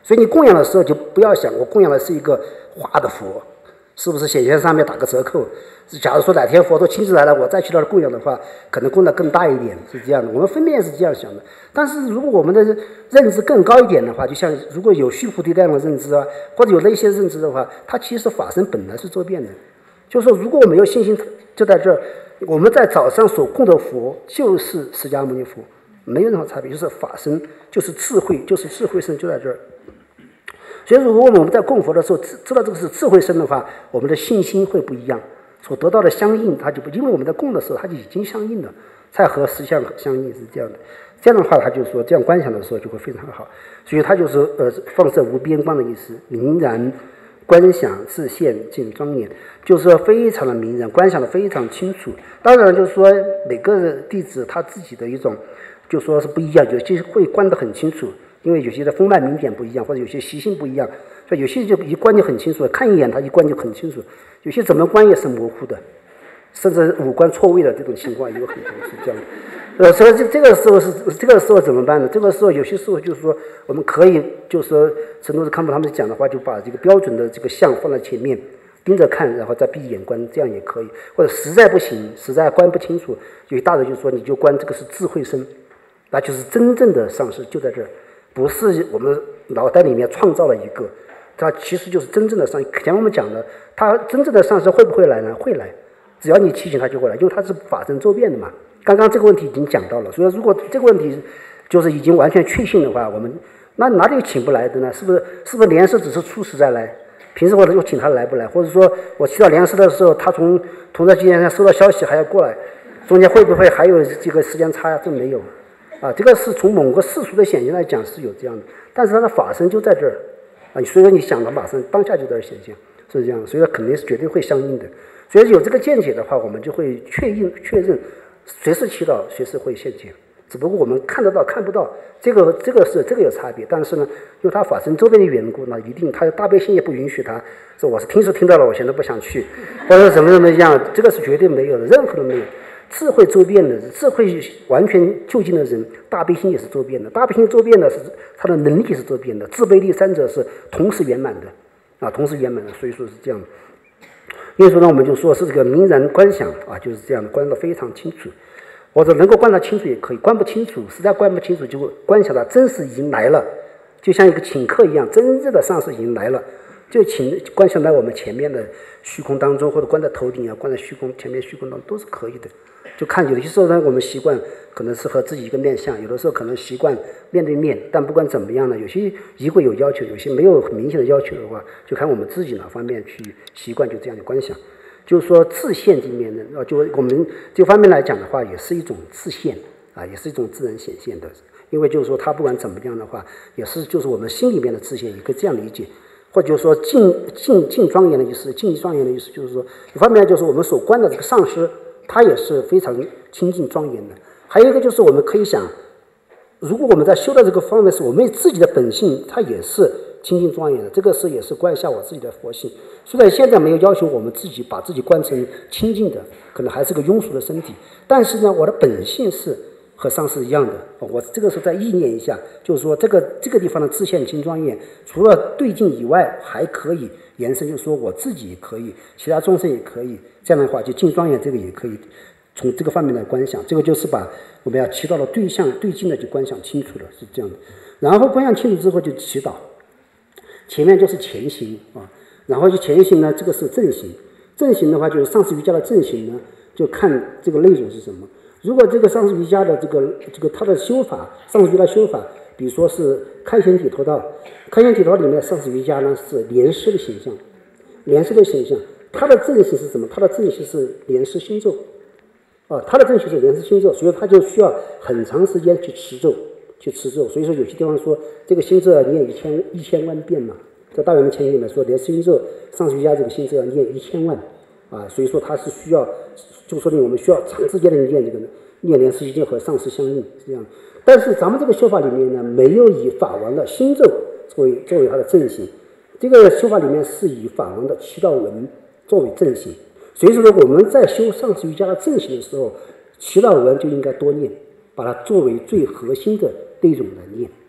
所以你供养的时候就不要想我供养的是一个花的佛，是不是显现上面打个折扣？假如说哪天佛陀亲自来了，我再去那儿供养的话，可能供的更大一点，是这样的。我们分辨是这样想的。但是如果我们的认知更高一点的话，就像如果有须菩提这样的认知啊，或者有那些认知的话，它其实法身本来是周遍的。就是说，如果我们有信心，就在这儿，我们在早上所供的佛就是释迦牟尼佛，没有任何差别，就是法身，就是智慧，就是智慧身就在这儿。所以，如果我们在供佛的时候知道这个是智慧身的话，我们的信心会不一样，所得到的相应，它就不，因为我们在供的时候，它就已经相应了，才和实相相应，是这样的。这样的话，他就说这样观想的时候就会非常好。所以他就是放射无边光的意思，明然观想自现尽庄严，就是说非常的明然，观想的非常清楚。当然，就是说每个弟子他自己的一种，就说是不一样，有些会观得很清楚。因为有些的风脉明点不一样，或者有些习性不一样，所以有些就一观就很清楚，看一眼他一观就很清楚；有些怎么观也是模糊的，甚至五官错位的这种情况也有很多，是这样的。所以这个时候怎么办呢？这个时候有些时候就是说，我们可以就是说，陈都是康普他们讲的话，就把这个标准的这个像放在前面，盯着看，然后再闭眼观，这样也可以。或者实在不行，实在观不清楚，有一大的就是说，你就观这个是智慧身，那就是真正的上师就在这儿。不是我们脑袋里面创造了一个，它其实就是真正的上师。前面我们讲的，他真正的上师会不会来呢？会来，只要你提醒他就会来，因为他是法身周遍的嘛。刚刚这个问题已经讲到了，所以如果这个问题就是已经完全确信的话，我们那哪里请不来的呢？是不是莲师只是初时再来，平时我就请他来不来？或者说我去到莲师的时候，他从同在经验上收到消息还要过来，中间会不会还有这个时间差呀？这没有。这个是从某个世俗的显现来讲是有这样的，但是它的法身就在这儿所以说你想的马上当下就在这儿显现，是这样，所以说肯定是绝对会相应的。所以有这个见解的话，我们就会确认，随时祈祷，随时会现前。只不过我们看得到看不到，这个有差别。但是呢，因为它法身周边的缘故呢，一定它大悲心也不允许它说我是听到了，我现在不想去，或者怎么样，这个是绝对没有的，任何都没有。智慧周遍的，智慧完全就近的人，大悲心也是周遍的。大悲心周遍的是他的能力是周遍的，自悲力三者是同时圆满的同时圆满的。所以说是这样的。因此呢，我们就说是这个明然观想就是这样的，观得非常清楚。或者能够观得清楚也可以，观不清楚，实在观不清楚，就观想到真实已经来了，就像一个请客一样，真正的上师已经来了，就请观想在我们前面的虚空当中，或者观在头顶观在虚空前面虚空当中都是可以的。就看有些时候呢，我们习惯可能是和自己一个面相，有的时候可能习惯面对面，但不管怎么样呢，有些仪轨有要求，有些没有很明显的要求的话，就看我们自己哪方面去习惯，就这样的观想。就是说自现这面的就我们这方面来讲的话，也是一种自现也是一种自然显现的。因为就是说它不管怎么样的话，也是就是我们心里面的自现，也可以这样理解。或者就是说尽庄严的意思，尽庄严的意思就是说，一方面就是我们所观的这个上师，他也是非常清净庄严的。还有一个就是我们可以想，如果我们在修的这个方面是我们自己的本性，它也是清净庄严的，这个是也是观一下我自己的佛性。虽然现在没有要求我们自己把自己观成清净的，可能还是个庸俗的身体，但是呢，我的本性是和上师一样的。我这个时候再意念一下，就是说这个地方的自现清庄严，除了对境以外，还可以延伸，就是说我自己也可以，其他众生也可以。这样的话，就净庄严这个也可以从这个方面来观想。这个就是把我们要祈祷的对象对境的就观想清楚了，是这样的。然后观想清楚之后就祈祷，前面就是前行然后就前行呢，这个是正行。正行的话，就是上师瑜伽的正行呢，就看这个内容是什么。如果这个上师瑜伽的这个他的修法，上师瑜伽的修法，比如说是开显体陀道，开显体陀道里面上师瑜伽呢是莲师的形象，莲师的形象，它的正行是什么？它的正行是莲师心咒它的正行是莲师心咒，所以它就需要很长时间去持咒。所以说有些地方说这个心咒要念一千万遍嘛，在大圆满前里面说莲师心咒上师瑜伽这个心咒要念1000万所以说它是需要，就说明我们需要长时间的念这个念莲师心咒和上师相应是这样。但是咱们这个修法里面呢，没有以法王的心咒作为它的正行，这个修法里面是以法王的祈祷文作为正行。所以说我们在修上师瑜伽的正行的时候，祈祷文就应该多念，把它作为最核心的内容来念。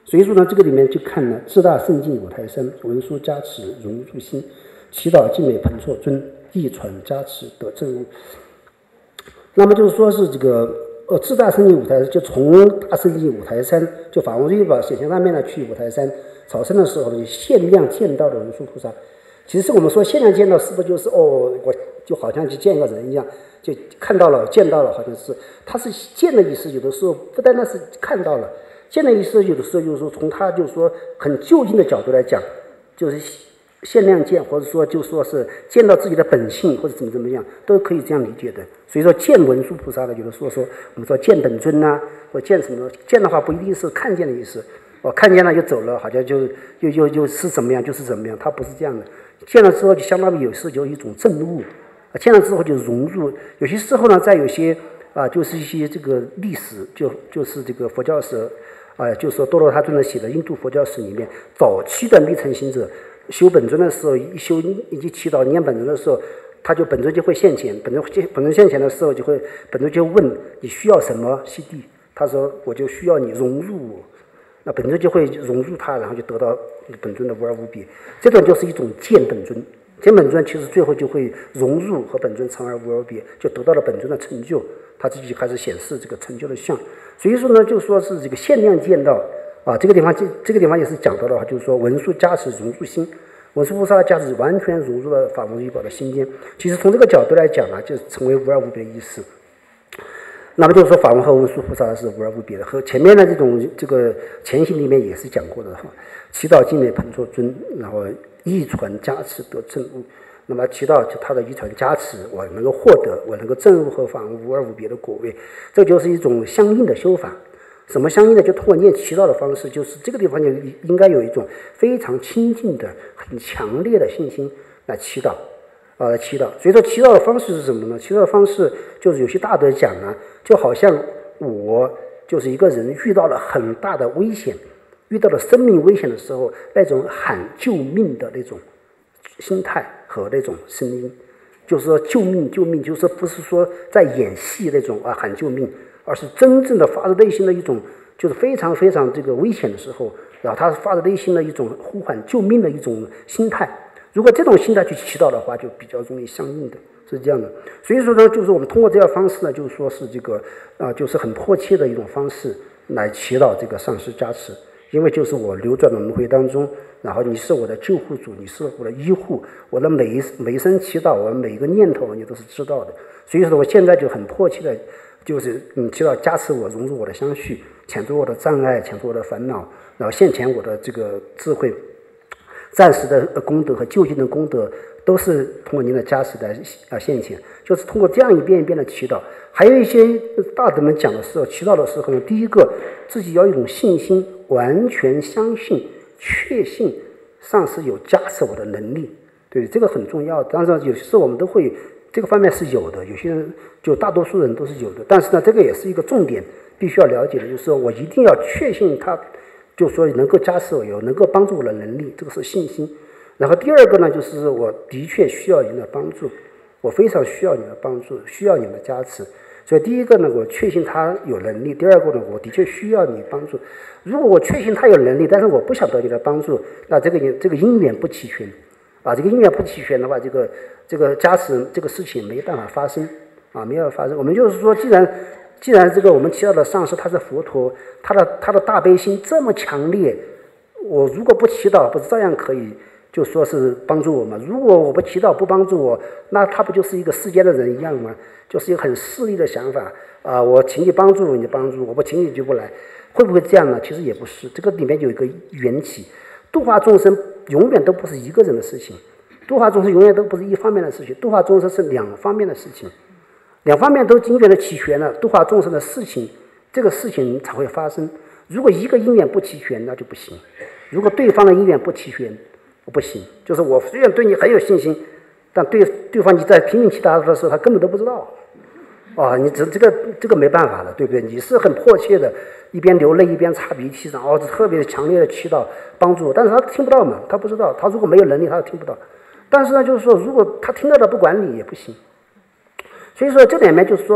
所以说呢，这个里面就看了自大圣境五台山，文殊加持融入心，祈祷净美彭措尊，一传加持得正悟。那么就是说是这个自大圣境五台山，就从大圣境五台山，就法王瑞宝显现上面呢去五台山朝圣的时候呢，就限量见到的文殊菩萨。其实我们说限量见到，是不是就是我就好像去见一个人一样，就看到了见到了，好像是他是见的意思，有的时候不单单是看到了。见的意思，有的时候就是说，从他就是说很就近的角度来讲，就是限量见，或者说就说是见到自己的本性，或者怎么样，都可以这样理解的。所以说见文殊菩萨呢，有的说我们说见本尊呐、或见什么，见的话不一定是看见的意思。看见了就走了，好像就是怎么样就是怎么样，他不是这样的。见了之后就相当于有时有一种证悟，见了之后就融入。有些时候呢，在有些就是一些这个历史，就是这个佛教史。就是说多罗他尊的写的印度佛教史里面，早期的密乘行者修本尊的时候，一修以及祈祷念本尊的时候，他就本尊就会现前，本尊现前的时候本尊就问你需要什么悉地，他说我就需要你融入我，那本尊就会融入他，然后就得到本尊的无二无别。这种就是一种见本尊，见本尊其实最后就会融入和本尊成而无二无别，就得到了本尊的成就，他自己开始显示这个成就的相。所以说呢，就说是这个限量见到这个地方也是讲到的话，就是说文殊加持融入心，文殊菩萨的加持完全融入了法王瑞宝的心间。其实从这个角度来讲呢，就成为无二无别的意思。那么就是说法王和文殊菩萨是无二无别的，和前面的这个前行里面也是讲过的哈。祈祷净美彭措尊，然后一传加持得正悟。那么祈祷就他的遗传加持，我能够获得，我能够证悟和法无二无别的果位，这就是一种相应的修法。什么相应的？就通过念祈祷的方式，就是这个地方就应该有一种非常亲近的、很强烈的信心来祈祷，来祈祷。所以说祈祷的方式是什么呢？祈祷的方式就是有些大德讲呢，就好像我就是一个人遇到了很大的危险，遇到了生命危险的时候，那种喊救命的那种心态和那种声音，就是说救命救命，就是说不是说在演戏那种喊救命，而是真正的发自内心的一种，就是非常非常这个危险的时候，然后他发自内心的一种呼喊救命的一种心态。如果这种心态去祈祷的话，就比较容易相应的，是这样的。所以说呢，就是我们通过这样方式呢，就是说是这个就是很迫切的一种方式来祈祷这个上师加持。因为就是我流转的轮回当中，然后你是我的救护主，你是我的医护，我的每一声祈祷，我每一个念头你都是知道的。所以说我现在就很迫切的，就是祈祷加持我，融入我的相续，遣除我的障碍，遣除我的烦恼，然后现前我的这个智慧，暂时的功德和就近的功德，都是通过您的加持来现前。就是通过这样一遍一遍的祈祷。还有一些大德们讲的时候，祈祷的时候呢，第一个自己要有一种信心，完全相信、确信上师有加持我的能力，对，这个很重要。当然，有些时候我们都会这个方面是有的，有些人就大多数人都是有的。但是呢，这个也是一个重点，必须要了解的，就是说我一定要确信他，就是说能够加持我，有能够帮助我的能力，这个是信心。然后第二个呢，就是我的确需要您的帮助，我非常需要你的帮助，需要你的加持。所以第一个呢，我确信他有能力；第二个呢，我的确需要你帮助。如果我确信他有能力，但是我不想得你的帮助，那这个因缘不齐全，这个因缘不齐全的话，这个加持这个事情没办法发生，没办法发生。我们就是说，既然这个我们祈祷的上师他是佛陀，他的大悲心这么强烈，我如果不祈祷，不是照样可以就说是帮助我吗？如果我不祈祷不帮助我，那他不就是一个世间的人一样吗？就是一个很势利的想法我请你帮助你帮助，我不请你就不来，会不会这样呢？其实也不是，这个里面有一个缘起，度化众生永远都不是一个人的事情，度化众生永远都不是一方面的事情，度化众生是两方面的事情，两方面都因缘的齐全了，度化众生的事情，这个事情才会发生。如果一个因缘不齐全，那就不行；如果对方的因缘不齐全，不行。就是我虽然对你很有信心，但对方你在拼命祈祷的时候，他根本都不知道。你这个没办法了，对不对？你是很迫切的，一边流泪一边擦鼻涕，然后特别强烈的祈祷帮助，但是他听不到嘛，他不知道，他如果没有能力，他听不到。但是呢，就是说，如果他听到了不管你也不行。所以说这里面就是说，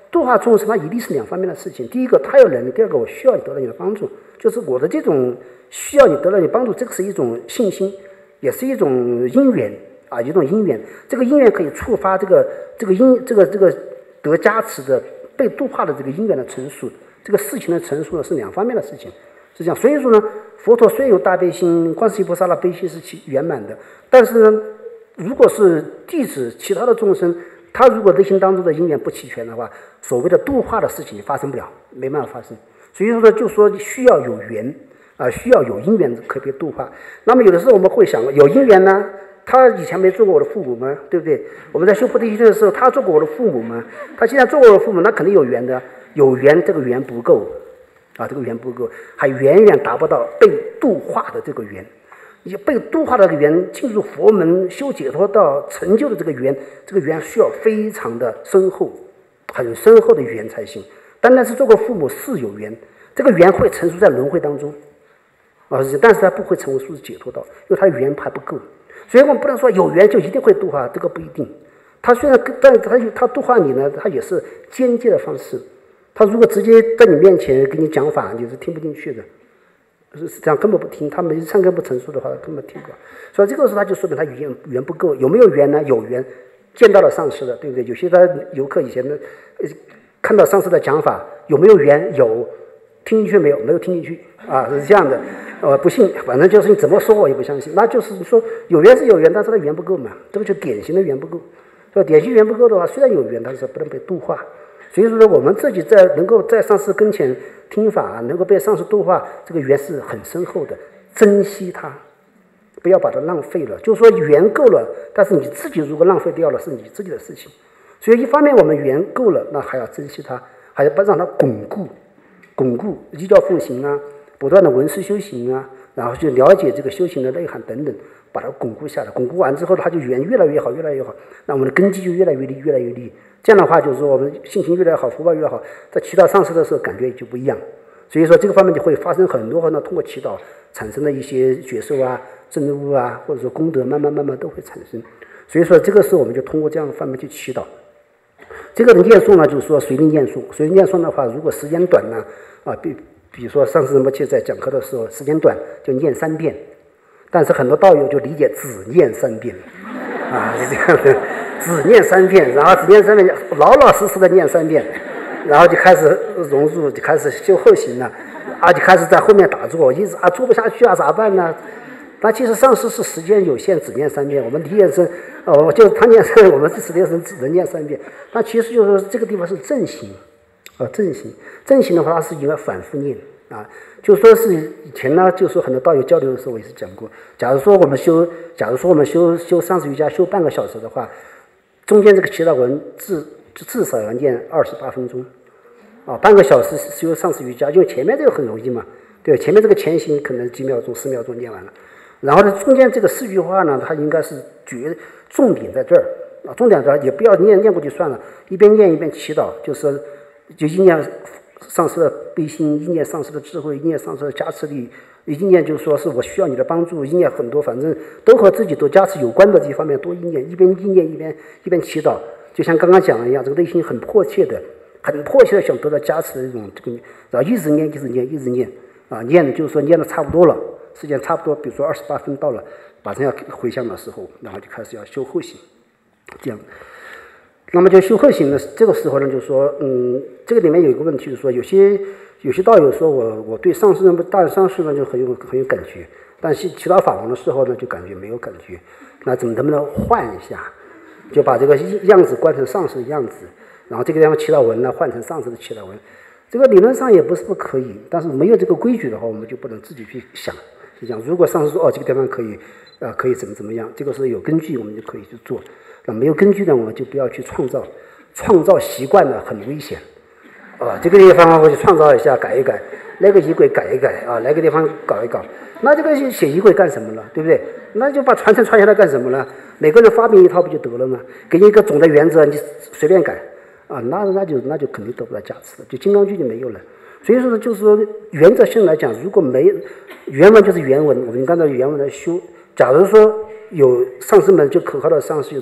度化众生，它一定是两方面的事情。第一个，他有能力；第二个，我需要你得到你的帮助，就是我的这种需要你得到你帮助，这个是一种信心，也是一种因缘啊，一种因缘。这个因缘可以触发这个得加持的被度化的这个因缘的成熟，这个事情的成熟呢是两方面的事情，是这样。所以说呢，佛陀虽有大悲心，观世音菩萨的悲心是圆满的，但是呢，如果是弟子其他的众生，他如果内心当中的因缘不齐全的话，所谓的度化的事情发生不了，没办法发生。所以说呢，就说需要有缘啊，需要有因缘可以被度化。那么有的时候我们会想，有因缘呢，他以前没做过我的父母吗？对不对？我们在修菩提心的时候，他做过我的父母吗？他现在做过我的父母，那肯定有缘的。有缘，这个缘不够啊，这个缘不够，还远远达不到被度化的这个缘。被度化的缘，进入佛门修解脱道成就的这个缘，这个缘需要非常的深厚，很深厚的缘才行。单单是做过父母是有缘，这个缘会成熟在轮回当中啊，但是它不会成为殊胜解脱道，因为它的缘还不够。所以我们不能说有缘就一定会度化，这个不一定。他虽然但他度化你呢，他也是间接的方式。他如果直接在你面前给你讲法，你是听不进去的。是这样，根本不听。他没善根不成熟的话，根本听不了。所以这个时候他就说明他缘不够。有没有缘呢？有缘，见到了上师的，对不对？有些游客以前的看到上师的讲法，有没有缘？有，听进去没有？没有听进去啊，是这样的。不信，反正就是你怎么说我也不相信。那就是说有缘是有缘，但是他缘不够嘛，这个就典型的缘不够。所以典型缘不够的话，虽然有缘，但是不能被度化。所以说呢，我们自己能够在上师跟前听法，能够被上师度化，这个缘是很深厚的，珍惜它，不要把它浪费了。就是说缘够了，但是你自己如果浪费掉了，是你自己的事情。所以一方面我们缘够了，那还要珍惜它，还要让它巩固依教奉行啊，不断的闻思修行啊，然后去了解这个修行的内涵等等，把它巩固下来。巩固完之后，它就缘越来越好，越来越好，那我们的根基就越来越利，越来越利。这样的话，就是说我们心情越来越好，福报越来越好，在祈祷上师的时候感觉就不一样。所以说这个方面就会发生很多通过祈祷产生的一些觉受啊、证悟啊，或者说功德，慢慢都会产生。所以说这个时候我们就通过这样的方面去祈祷。这个的念诵呢，就是说随力念诵。随力念诵的话，如果时间短呢，比如说上次摩切在讲课的时候，时间短就念3遍，但是很多道友就理解只念3遍，是这样的。只念3遍，然后只念3遍，老老实实的念3遍，然后就开始融入，就开始修后行了，就开始在后面打坐，一直做不下去咋办呢？那其实上师是时间有限，只念3遍，我们理解成就是他念3，我们是实生只能念3遍。那其实就是说这个地方是正行正行的话，它是应该反复念啊。就说是以前呢，就说很多道友交流的时候，我也是讲过，假如说我们修上师瑜伽修半个小时的话，中间这个祈祷文至少要念28分钟，半个小时修上师瑜伽，因为前面这个很容易嘛，对，前面这个前行可能几秒钟、10秒钟念完了，然后呢，中间这个4句话呢，它应该是重点在这儿重点在这儿，也不要念过去算了，一边念一边祈祷，就意念上师的悲心，意念上师的智慧，意念上师的加持力。意念就是说是我需要你的帮助，意念很多，反正都和自己都加持有关的这一方面多意念，一边意念一边祈祷，就像刚刚讲的一样，这个内心很迫切的想得到加持的这种然后一直念念的就是说念的差不多了，时间差不多，比如说28分到了，马上要回向的时候，然后就开始要修后行，这样。那么就修后行的这个时候呢，就是说，这个里面有一个问题，就是说有些道友说我对上师大上师呢就很有感觉，但是祈祷法王的时候呢就感觉没有感觉，那能不能换一下，就把这个样子换成上师的样子，然后这个地方祈祷文呢换成上师的祈祷文，这个理论上也不是不可以，但是没有这个规矩的话，我们就不能自己去想，就讲如果上师说这个地方可以可以怎么样，这个是有根据我们就可以去做，那没有根据的我们就不要去创造习惯呢很危险。这个地方我去创造一下，改一改，那个仪轨改一改那个地方搞一搞，那这个写仪轨干什么了，对不对？那就把传承传下来干什么了？每个人发明一套不就得了吗？给你一个总的原则，你随便改那就肯定得不到加持了，就金刚句就没有了。所以说呢，就是说原则性来讲，如果没原文就是原文，我们按照原文来修。假如说有上师们就可靠的上师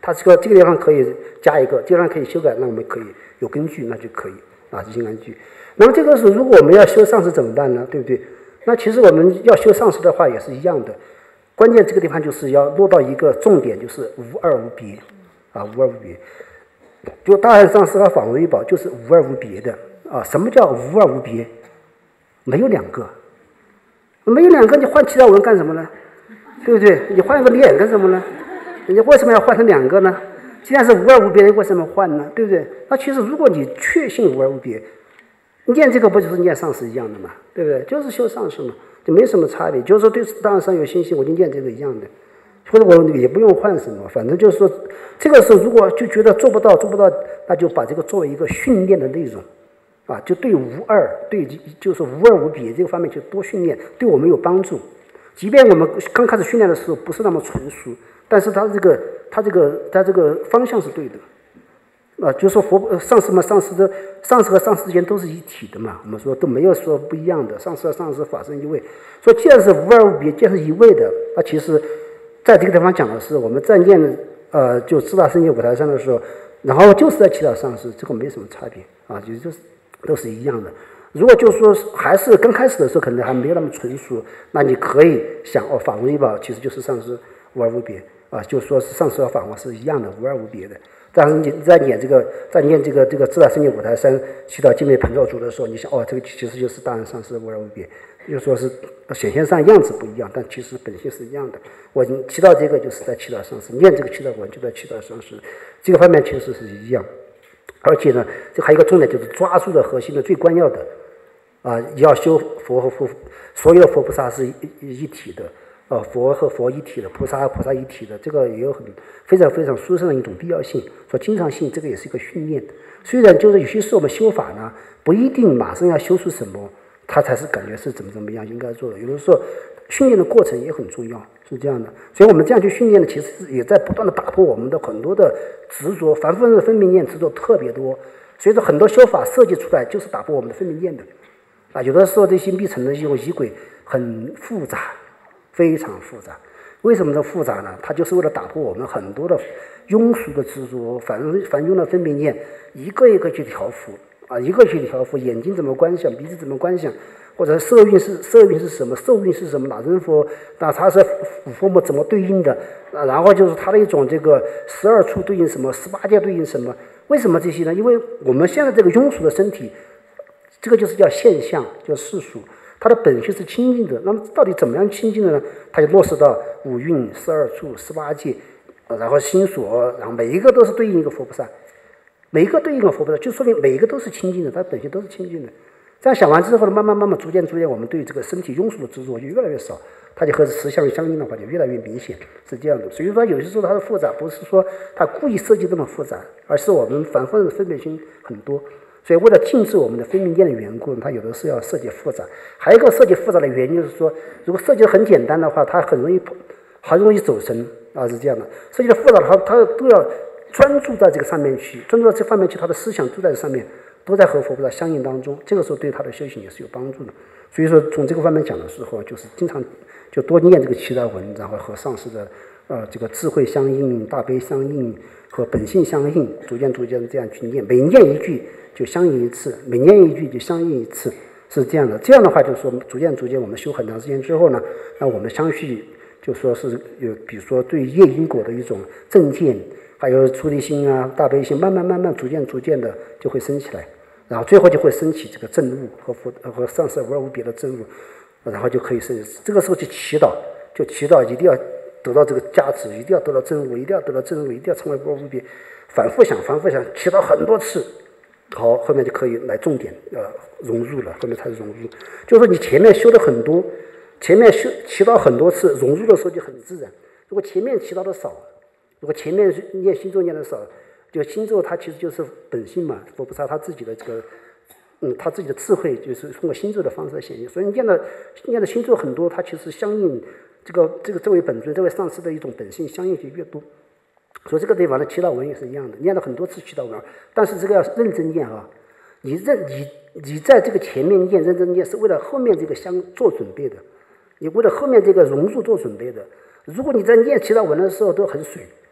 它这个地方可以加一个，这个地方可以修改，那我们可以有根据，那就可以啊，执行根据。那么这个时候，如果我们要修上师怎么办呢？对不对？那其实我们要修上师的话也是一样的，关键这个地方就是要落到一个重点，就是无二无别啊，无二无别。就大汉上师和法唯宝就是无二无别的啊。什么叫无二无别？没有两个，没有两个，你换其他文干什么呢？对不对？你换一个脸干什么呢？你为什么要换成两个呢？既然是无二无别的，为什么换呢？对不对？那其实如果你确信无二无别，念这个不就是念上师一样的嘛？对不对？就是修上师嘛，就没什么差别。就是说对大汉上有信心，我就念这个一样的，或者我也不用换什么，反正就是说，这个时候如果就觉得做不到，那就把这个作为一个训练的内容。啊，就对无二，对就是无二无别这个方面就多训练，对我们有帮助。即便我们刚开始训练的时候不是那么纯熟，但是它这个方向是对的。啊，就是说上师嘛，上师和上师之间都是一体的嘛，我们说都没有说不一样的，上师和上师法身一位。所以既然是无二无别，既然是一位的，那其实在这个地方讲的是我们在念就四大圣界五台山的时候，然后就是在祈祷上师，这个没什么差别啊，就是都是一样的。如果就是说还是刚开始的时候可能还没有那么纯熟，那你可以想哦，法唯宝其实就是上师无二无别啊，就说是上师和法王是一样的，无二无别的。但是你在念这个自大圣界五台山祈祷净灭盆座足的时候，你想哦，这个其实就是大安上师无二无别，就说是显现上样子不一样，但其实本性是一样的。我祈祷这个就是在祈祷上师，念这个祈祷文就在祈祷上师，这个方面其实是一样。而且呢，这还有一个重点就是抓住的核心的最关要的啊，要修佛和佛，所有的佛菩萨是一体的。佛和佛一体的，菩萨和菩萨一体的，这个也有非常非常殊胜的一种必要性。说经常性，这个也是一个训练。虽然就是有些时候我们修法呢，不一定马上要修出什么，他才是感觉是怎么样应该做的。有的时候训练的过程也很重要，是这样的。所以我们这样去训练呢，其实也在不断的打破我们的很多的执着。凡夫的分别念执着特别多，所以说很多修法设计出来就是打破我们的分别念的。啊，有的时候这些密乘的这种仪轨很复杂。非常复杂，为什么这复杂呢？它就是为了打破我们很多的庸俗的执着，凡庸的分别念，一个一个去调伏啊，一个去调伏。眼睛怎么观想，鼻子怎么观想，或者色蕴是什么，受蕴是什么，哪尊佛，那它是五佛母怎么对应的啊？然后就是它的一种这个12处对应什么，18界对应什么？为什么这些呢？因为我们现在这个庸俗的身体，这个就是叫现象，叫世俗。它的本性是清净的，那么到底怎么样清净的呢？它就落实到五蕴、12处、18界，然后心所，然后每一个都是对应一个佛菩萨，每一个对应一个佛菩萨，就说明每一个都是清净的，它本性都是清净的。这样想完之后呢，慢慢逐渐，我们对这个身体庸俗的执着就越来越少，它就和实相相应的话就越来越明显，是这样的。所以说有些时候它的复杂不是说它故意设计这么复杂，而是我们凡夫的分别心很多。所以为了禁止我们的分别念的缘故，它有的是要设计复杂。还有一个设计复杂的原因就是说，如果设计的很简单的话，它很容易走神啊，是这样的。设计的复杂的话，它都要专注在这个上面去，专注到这方面去，他的思想都在这上面，都在和佛菩萨相应当中。这个时候对他的修行也是有帮助的。所以说从这个方面讲的时候，就是经常就多念这个祈祷文，然后和上师的这个智慧相应、大悲相应和本性相应，逐渐这样去念，每念一句就相应一次，每念一句就相应一次，是这样的。这样的话，就是说逐渐我们修很长时间之后呢，那我们相续就说是有，比如说对业因果的一种正见，还有出离心啊、大悲心，慢慢逐渐的就会升起来，然后最后就会升起这个正悟和上师无二无别的正悟，然后就可以升起。这个时候就祈祷一定要得到这个加持，一定要得到正悟，一定要得到正悟，一定要成为无二无别，反复想，祈祷很多次。好，后面就可以来重点融入了，后面才是融入。就是说你前面修的很多，前面祈祷很多次，融入的时候就很自然。如果前面祈祷的少，如果前面念心咒念的少，就心咒它其实就是本性嘛，佛菩萨他自己的这个他自己的智慧就是通过心咒的方式来显现。所以念的心咒很多，它其实相应这位本尊这位上师的一种本性相应就越多。所以这个地方的祈祷文也是一样的，念了很多次祈祷文，但是这个要认真念啊！你在这个前面念认真念，是为了后面这个做准备的，你为了后面这个融入做准备的。如果你在念祈祷文的时候都很水，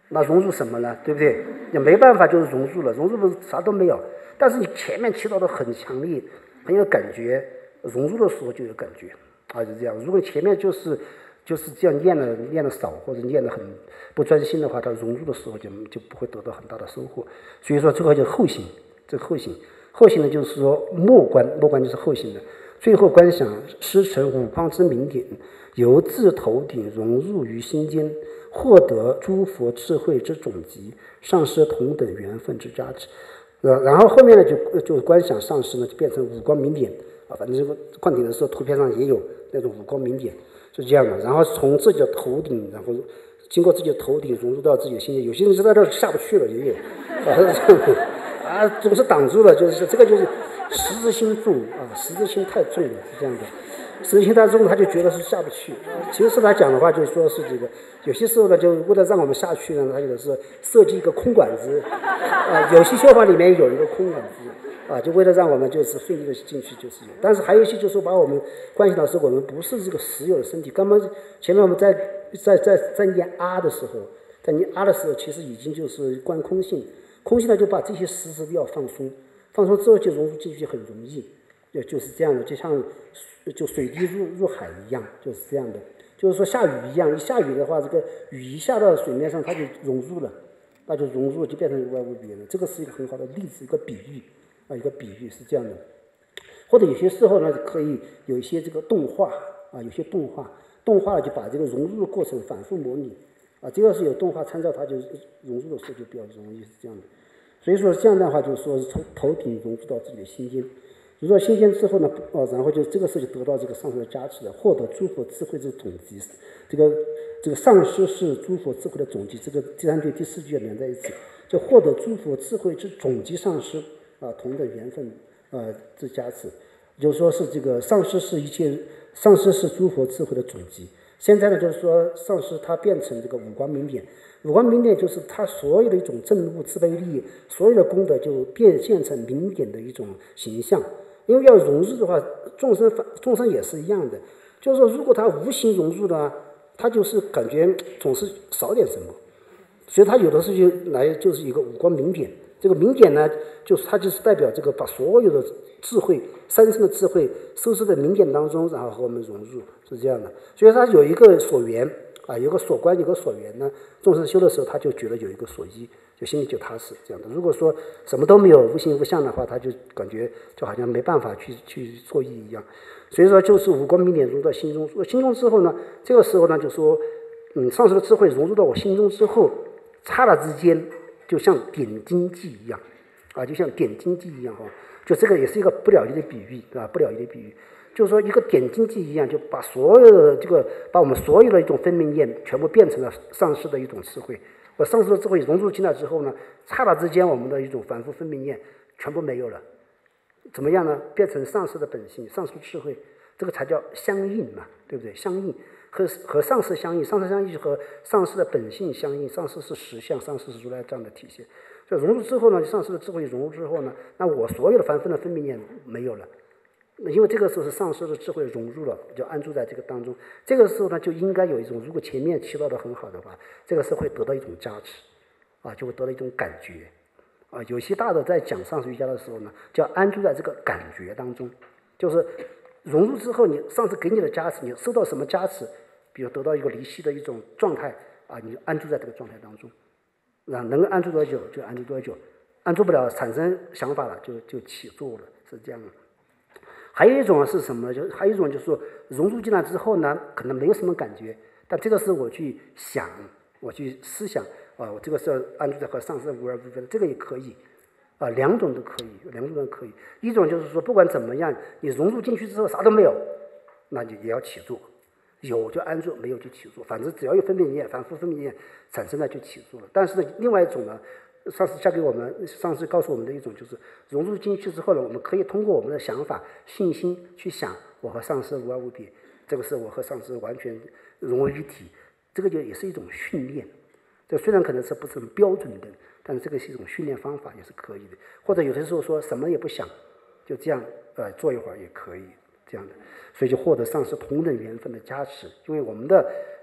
那融入什么呢？对不对？也没办法，就是融入了，融入不啥都没有。但是你前面祈祷的很强烈，很有感觉，融入的时候就有感觉啊，就这样。如果前面就是这样念的少，或者念的很不专心的话，它融入的时候就不会得到很大的收获。所以说这个叫后行，这个后行呢就是说末观就是后行的。最后观想师承五光之明点，由自头顶融入于心间，获得诸佛智慧之总集，上师同等缘分之加持。然后后面呢就观想上师呢就变成五光明点啊，反正这个灌顶的时候图片上也有那种五光明点，是这样的。然后从自己的头顶，然后经过自己的头顶融入到自己的心间，有些人就在这下不去了，也有啊，总是挡住了，就是这个就是十字心重啊，十字心太重了，是这样的。十字心太重，他就觉得是下不去。其实来讲的话，就是说是这个，有些时候呢，就为了让我们下去呢，他有的是设计一个空管子，有些修法里面有一个空管子，就为了让我们就是顺利的进去，就是有。但是还有一些就是说把我们关系到是我们不是这个实有的身体。刚刚前面我们在念啊的时候，其实已经就是观空性，空性呢就把这些实质要放松，放松之后就融入进去很容易，就是这样的，就像就水滴入海一样，就是这样的。就是说下雨一样，一下雨的话，这个雨一下到水面上，它就融入了，就变成无外无别了。这个是一个很好的例子，一个比喻是这样的。或者有些时候呢，可以有一些这个动画有些动画就把这个融入的过程反复模拟这个是有动画参照，它就融入的时候就比较容易，是这样的。所以说这样的话，就是说是从头顶融入到自己的心间。如果心间之后呢，然后就这个时候就得到这个上师的加持了，获得诸佛智慧之总集。这个上师是诸佛智慧的总集，这个第三句第四句连在一起，就获得诸佛智慧之总集上师同等缘分之加持，就是说是这个上师是诸佛智慧的总集。现在呢，就是说上师他变成这个五光明点，五光明点就是他所有的一种正悟、慈悲利益，所有的功德就变现成明点的一种形象。因为要融入的话，众生也是一样的，就是说如果他无形融入呢，他就是感觉总是少点什么，所以他有的时候就来就是一个五光明点。这个明点呢，它就是代表这个把所有的智慧、三生的智慧收拾在明点当中，然后和我们融入，是这样的。所以它有一个所缘有个所观，有个所缘呢。众生修的时候，他就觉得有一个所依，就心里就踏实这样的。如果说什么都没有，无形无相的话，他就感觉就好像没办法去作意一样。所以说，就是五光明点融入到心中。心中之后呢，这个时候呢，就说上师的智慧融入到我心中之后，刹那之间就像点睛计一样就像点睛计一样就这个也是一个不了义的比喻不了义的比喻，就是说一个点睛计一样，就把所有的把我们所有的一种分明念全部变成了上师的一种智慧。上师的智慧融入进来之后呢，刹那之间我们的一种反复分明念全部没有了，怎么样呢？变成上师的本性，上师智慧，这个才叫相应嘛，对不对？相应和上师相应，上师相应和上师的本性相应，上师是实相，上师是如来这样的体现。所以融入之后呢，上师的智慧融入之后呢，那我所有的凡夫的分明念没有了，因为这个时候是上师的智慧融入了，就安住在这个当中。这个时候呢，就应该有一种，如果前面祈祷的很好的话，这个是会得到一种加持就会得到一种感觉有些大的在讲上师瑜伽的时候呢，就要安住在这个感觉当中，就是融入之后，你上师给你的加持，你受到什么加持？比如得到一个离息的一种状态你安住在这个状态当中，能够安住多久就安住多久，安住不了产生想法了就起坐了，是这样的。还有一种是什么呢？还有一种就是说融入进来之后呢，可能没有什么感觉，但这个是我去想，我去思想我这个是安住在和上师无二无别的，这个也可以两种都可以。一种就是说不管怎么样，你融入进去之后啥都没有，那你也要起坐，有就安住，没有就起坐，反正只要有分别念，反复分别念产生了就起坐了。但是另外一种呢，上师教给我们，上师告诉我们的一种就是融入进去之后呢，我们可以通过我们的想法、信心去想我和上师无二无别，这个是我和上师完全融为一体，这个就也是一种训练。这虽然可能是不是很标准的，但是这个是一种训练方法，也是可以的。或者有的时候说什么也不想，就这样坐一会儿也可以这样的，所以就获得上师同等缘分的加持。因为我们的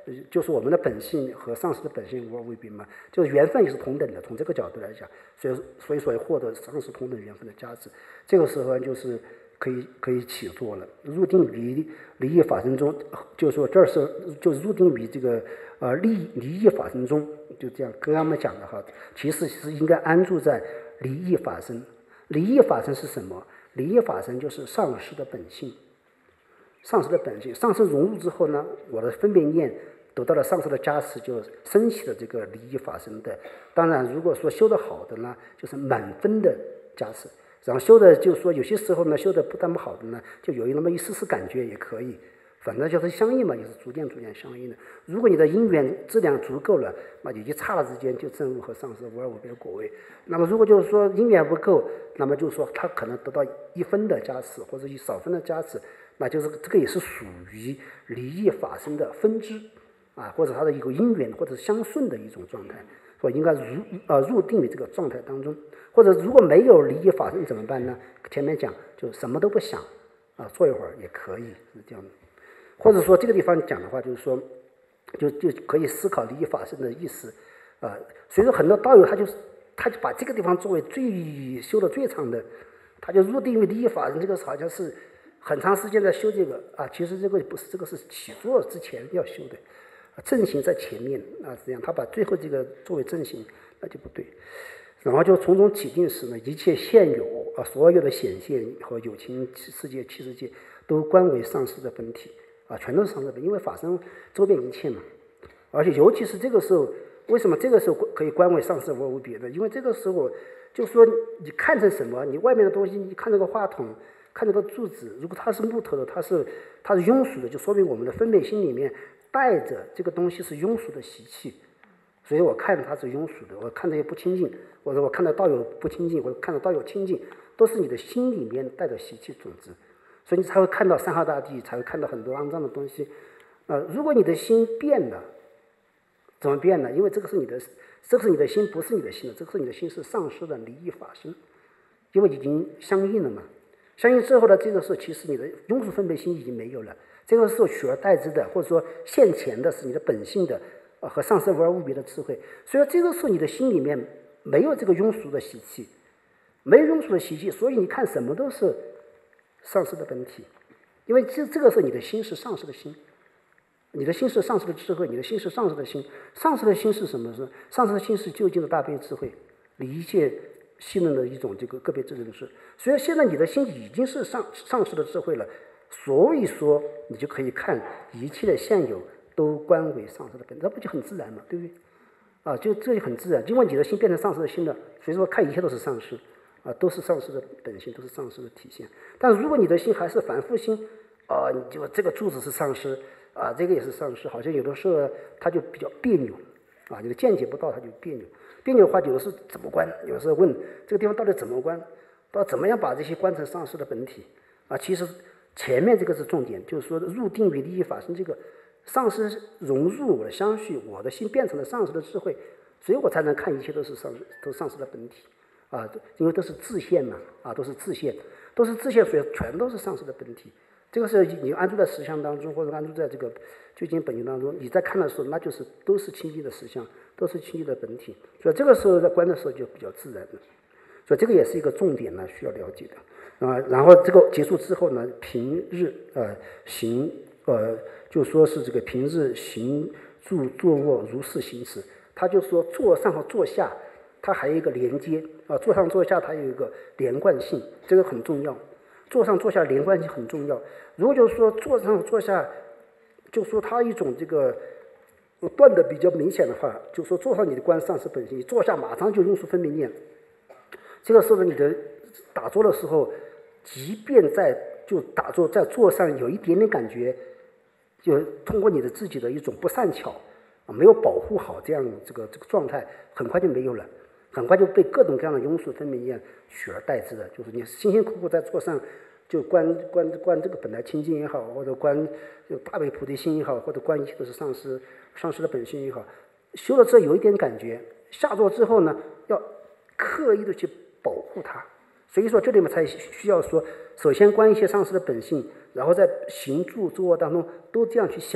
就是我们的本性和上师的本性无二无别嘛，就是缘分也是同等的。从这个角度来讲，所以获得上师同等缘分的价值，这个时候就是可以起作了。入定于离异法身中，就是说这是就是入定于这个离异法身中，就这样跟他们讲的哈，其实是应该安住在离异法身。离异法身是什么？离异法身就是上师的本性。上师的本性，上师融入之后呢，我的分别念得到了上师的加持，就升起了这个离异法身的。当然，如果说修得好的呢，就是满分的加持；然后修的就是说有些时候呢，修的不那么好的呢，就有那么一丝丝感觉也可以。反正就是相应嘛，也是逐渐相应的。如果你的因缘质量足够了，那也就刹那之间就证入和上师无二无别的果位。那么如果就是说因缘不够，那么就是说他可能得到1分的加持，或者1少分的加持，那就是这个也是属于离异法身的分支啊，或者它的一个因缘或者相顺的一种状态，所以应该入定于这个状态当中。或者如果没有离异法身怎么办呢？前面讲就什么都不想啊，坐一会儿也可以，是这样的。或者说这个地方讲的话，就是说就可以思考离异法身的意思啊。所以说很多道友他就把这个地方作为修的最长的，他就入定于离异法身，这个好像是很长时间在修这个啊。其实这个不是，这个是起坐之前要修的，正行在前面啊。这样他把最后这个作为正行，那就不对。然后就从中起定时呢，一切现有啊，所有的显现和有情世界、器世界都观为上师的本体。啊，全都是上师本，因为法身周遍一切嘛，而且尤其是这个时候，为什么这个时候可以观为上师无二无别的？因为这个时候就说你看成什么，你外面的东西，你看这个话筒，看这个柱子，如果它是木头的，它是庸俗的，就说明我们的分别心里面带着这个东西是庸俗的习气，所以我看它是庸俗的，我看这些不清净，或者我看到道友不清净，或者看到道友清净，都是你的心里面带着习气种子。所以你才会看到三浩大地，才会看到很多肮脏的东西。如果你的心变了，怎么变呢？因为这个是你的心，不是你的心了，这个是你的心是上师的离异法身，因为已经相应了嘛。相应之后呢，这个时候其实你的庸俗分别心已经没有了，这个时候取而代之的，或者说现前的是你的本性的和上师无二无别的智慧。所以这个时候你的心里面没有这个庸俗的习气，没有庸俗的习气，所以你看什么都是上师的本体，因为这个时候你的心是上师的心，你的心是上师的智慧，你的心是上师的心。上师的心是什么？是上师的心是究竟的大悲智慧，离一切信任的一种这个个别智能智。所以现在你的心已经是上师的智慧了，所以说你就可以看一切的现有都观为上师的本，这不就很自然吗？对不对？啊，就这就很自然，因为你的心变成上师的心了，所以说看一切都是上师。都是上师的本性，都是上师的体现。但如果你的心还是凡夫心，你就这个柱子是上师，这个也是上师，好像有的时候他就比较别扭，你的见解不到他就别扭。别扭的话，有的是怎么观？有的时候问这个地方到底怎么观？到怎么样把这些观成上师的本体？其实前面这个是重点，就是说入定于离异法身，这个上师融入我的相续，我的心变成了上师的智慧，所以我才能看一切都是上师的本体。因为都是自现嘛，都是自现，所以全都是上师的本体。这个是你安住在实相当中，或者安住在这个究竟本性当中，你在看的时候，那就是都是清净的实相，都是清净的本体。所以这个时候在观的时候就比较自然了。所以这个也是一个重点呢，需要了解的。然后这个结束之后呢，平日行就说是这个平日行住坐卧如是行持，他就说坐上和坐下。它还有一个连接坐上坐下，它有一个连贯性，这个很重要。坐上坐下连贯性很重要。如果就是说坐上坐下，就说它一种这个断的比较明显的话，就说坐上你的观上师本性，坐下马上就庸俗分别念。这个时候你的打坐的时候，即便在坐上有一点点感觉，就通过你的自己的一种不善巧没有保护好这样这个状态，很快就没有了。很快就被各种各样的庸俗分别念取而代之的，就是你辛辛苦苦在坐上，就观这个本来清净也好，或者观大悲菩提心也好，或者观一切都是上师的本性也好，修了之后有一点感觉，下坐之后呢，要刻意的去保护它。所以说这里面才需要说，首先观一些上师的本性，然后在行住坐卧当中都这样去想，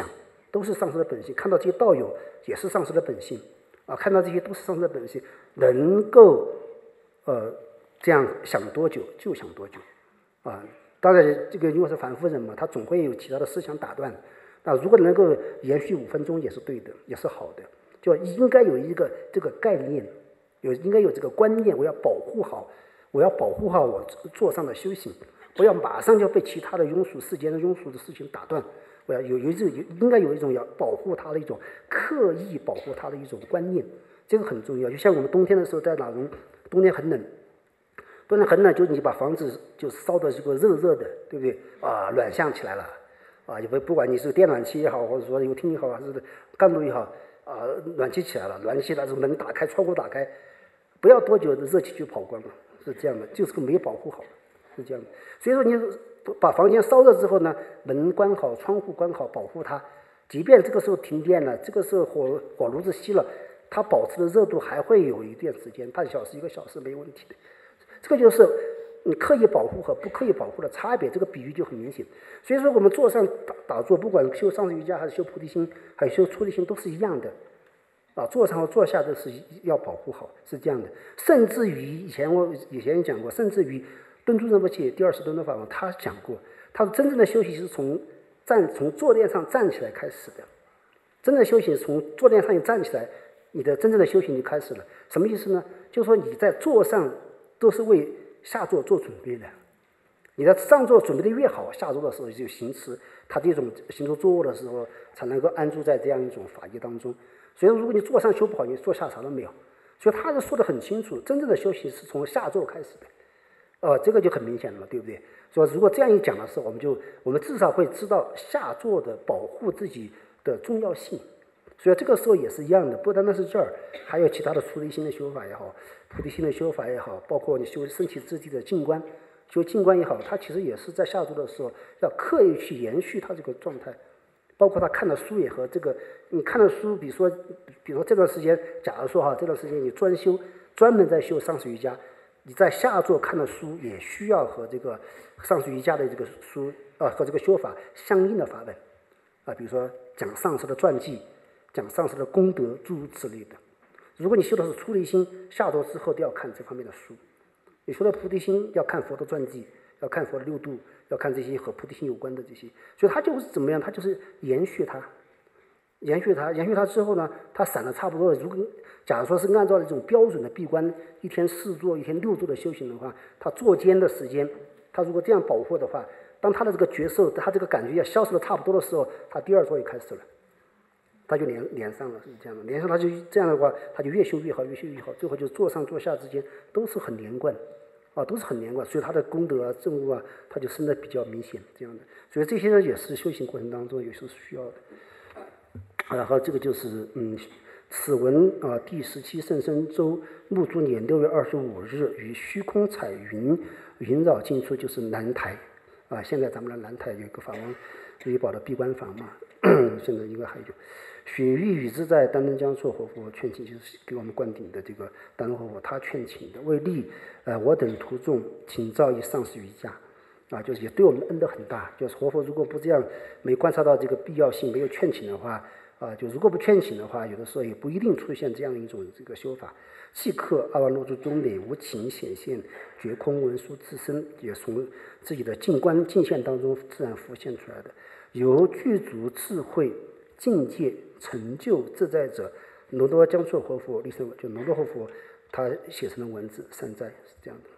都是上师的本性，看到这些道友也是上师的本性啊，看到这些都是上师的本性，能够这样想多久就想多久啊。当然，这个因为是凡夫人嘛，他总会有其他的思想打断。那如果能够延续5分钟也是对的，也是好的。就应该有一个这个概念，应该有这个观念，我要保护好我座上的修行，不要马上就被其他的世间的庸俗的事情打断。我要应该有一种要保护它的一种刻意保护它的一种观念，这个很重要。就像我们冬天的时候在哪种冬天很冷，就你把房子就烧的这个热热的，对不对啊？暖象起来了啊！不管你是电暖气也好，或者说油汀也好，还是干炉也好啊，暖气起来了，门打开，窗户打开，不要多久的热气就跑光了，是这样的，就是个没保护好，是这样的。所以说你把房间烧热之后呢，门关好，窗户关好，保护它。即便这个时候停电了，这个时候火炉子熄了，它保持的热度还会有一段时间，半小时、1个小时没问题的。这个就是你刻意保护和不刻意保护的差别，这个比喻就很明显。所以说我们坐上打坐，不管修上师瑜伽还是修菩提心，还有修出离心，都是一样的啊。坐上和坐下都是要保护好，是这样的。甚至于以前也讲过，甚至于敦珠仁波切第20敦的法门，他讲过，他说真正的修行是从坐垫上站起来开始的。真正的修行从坐垫上一站起来，你的真正的修行就开始了。什么意思呢？就是说你在坐上都是为下座做准备的。你的上座准备的越好，下座的时候就行出坐卧的时候，才能够安住在这样一种法义当中。所以如果你坐上修不好，你坐下啥都没有。所以他是说得很清楚，真正的修行是从下座开始的。这个就很明显了，对不对？所以如果这样一讲的时候，我们至少会知道下座的保护自己的重要性。所以这个时候也是一样的，不单单是这儿，还有其他的出离心的修法也好，菩提心的修法也好，包括你修身体自地的静观，修静观也好，它其实也是在下座的时候要刻意去延续它这个状态。包括他看的书也和这个，你看的书，比如说这段时间，假如说这段时间你专门在修上师瑜伽，你在下座看的书也需要和这个上师瑜伽的这个书和这个修法相应的法本啊，比如说讲上师的传记，讲上师的功德，诸如此类的。如果你修的是出离心，下座之后都要看这方面的书。你修的菩提心要看佛的传记，要看佛的六度，要看这些和菩提心有关的这些。所以它就是怎么样？它就是延续它之后呢，它散的差不多了。如果假如说是按照这种标准的闭关，1天4座、1天6座的修行的话，它坐间的时间，它如果这样保护的话，当它的这个觉受，它这个感觉要消失的差不多的时候，它第2座也开始了。它就连上了，是这样的。连上它就这样的话，它就越修越好，越修越好，最后就坐上坐下之间都是很连贯，都是很连贯。所以它的功德啊、正悟啊，它就生得比较明显，这样的。所以这些呢，也是修行过程当中也是需要的。然后这个就是此文第17甚深周木猪年6月25日于虚空彩云绕进出，就是南台现在咱们的南台有一个法王瑞宝的闭关房嘛，现在应该还有。雪域与自在丹灯江措活佛劝请，就是给我们灌顶的这个丹灯活佛，他劝请的为利我等徒众，请造诣上师瑜伽就是也对我们恩德很大。就是活佛如果不这样，没观察到这个必要性，没有劝请的话就如果不劝请的话，有的时候也不一定出现这样一种这个修法。即刻阿完罗珠中内无情显现，觉空文殊自身，也从自己的静观境现当中自然浮现出来的，由具足智慧境界成就自在者，罗多江措活佛立身，就罗多活佛他写成的文字善哉，是这样的。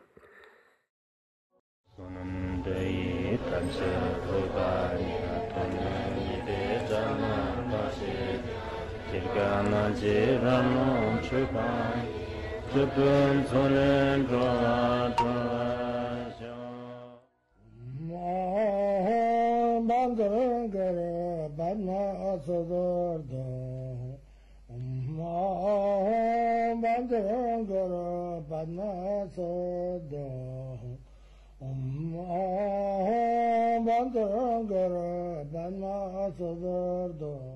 Bana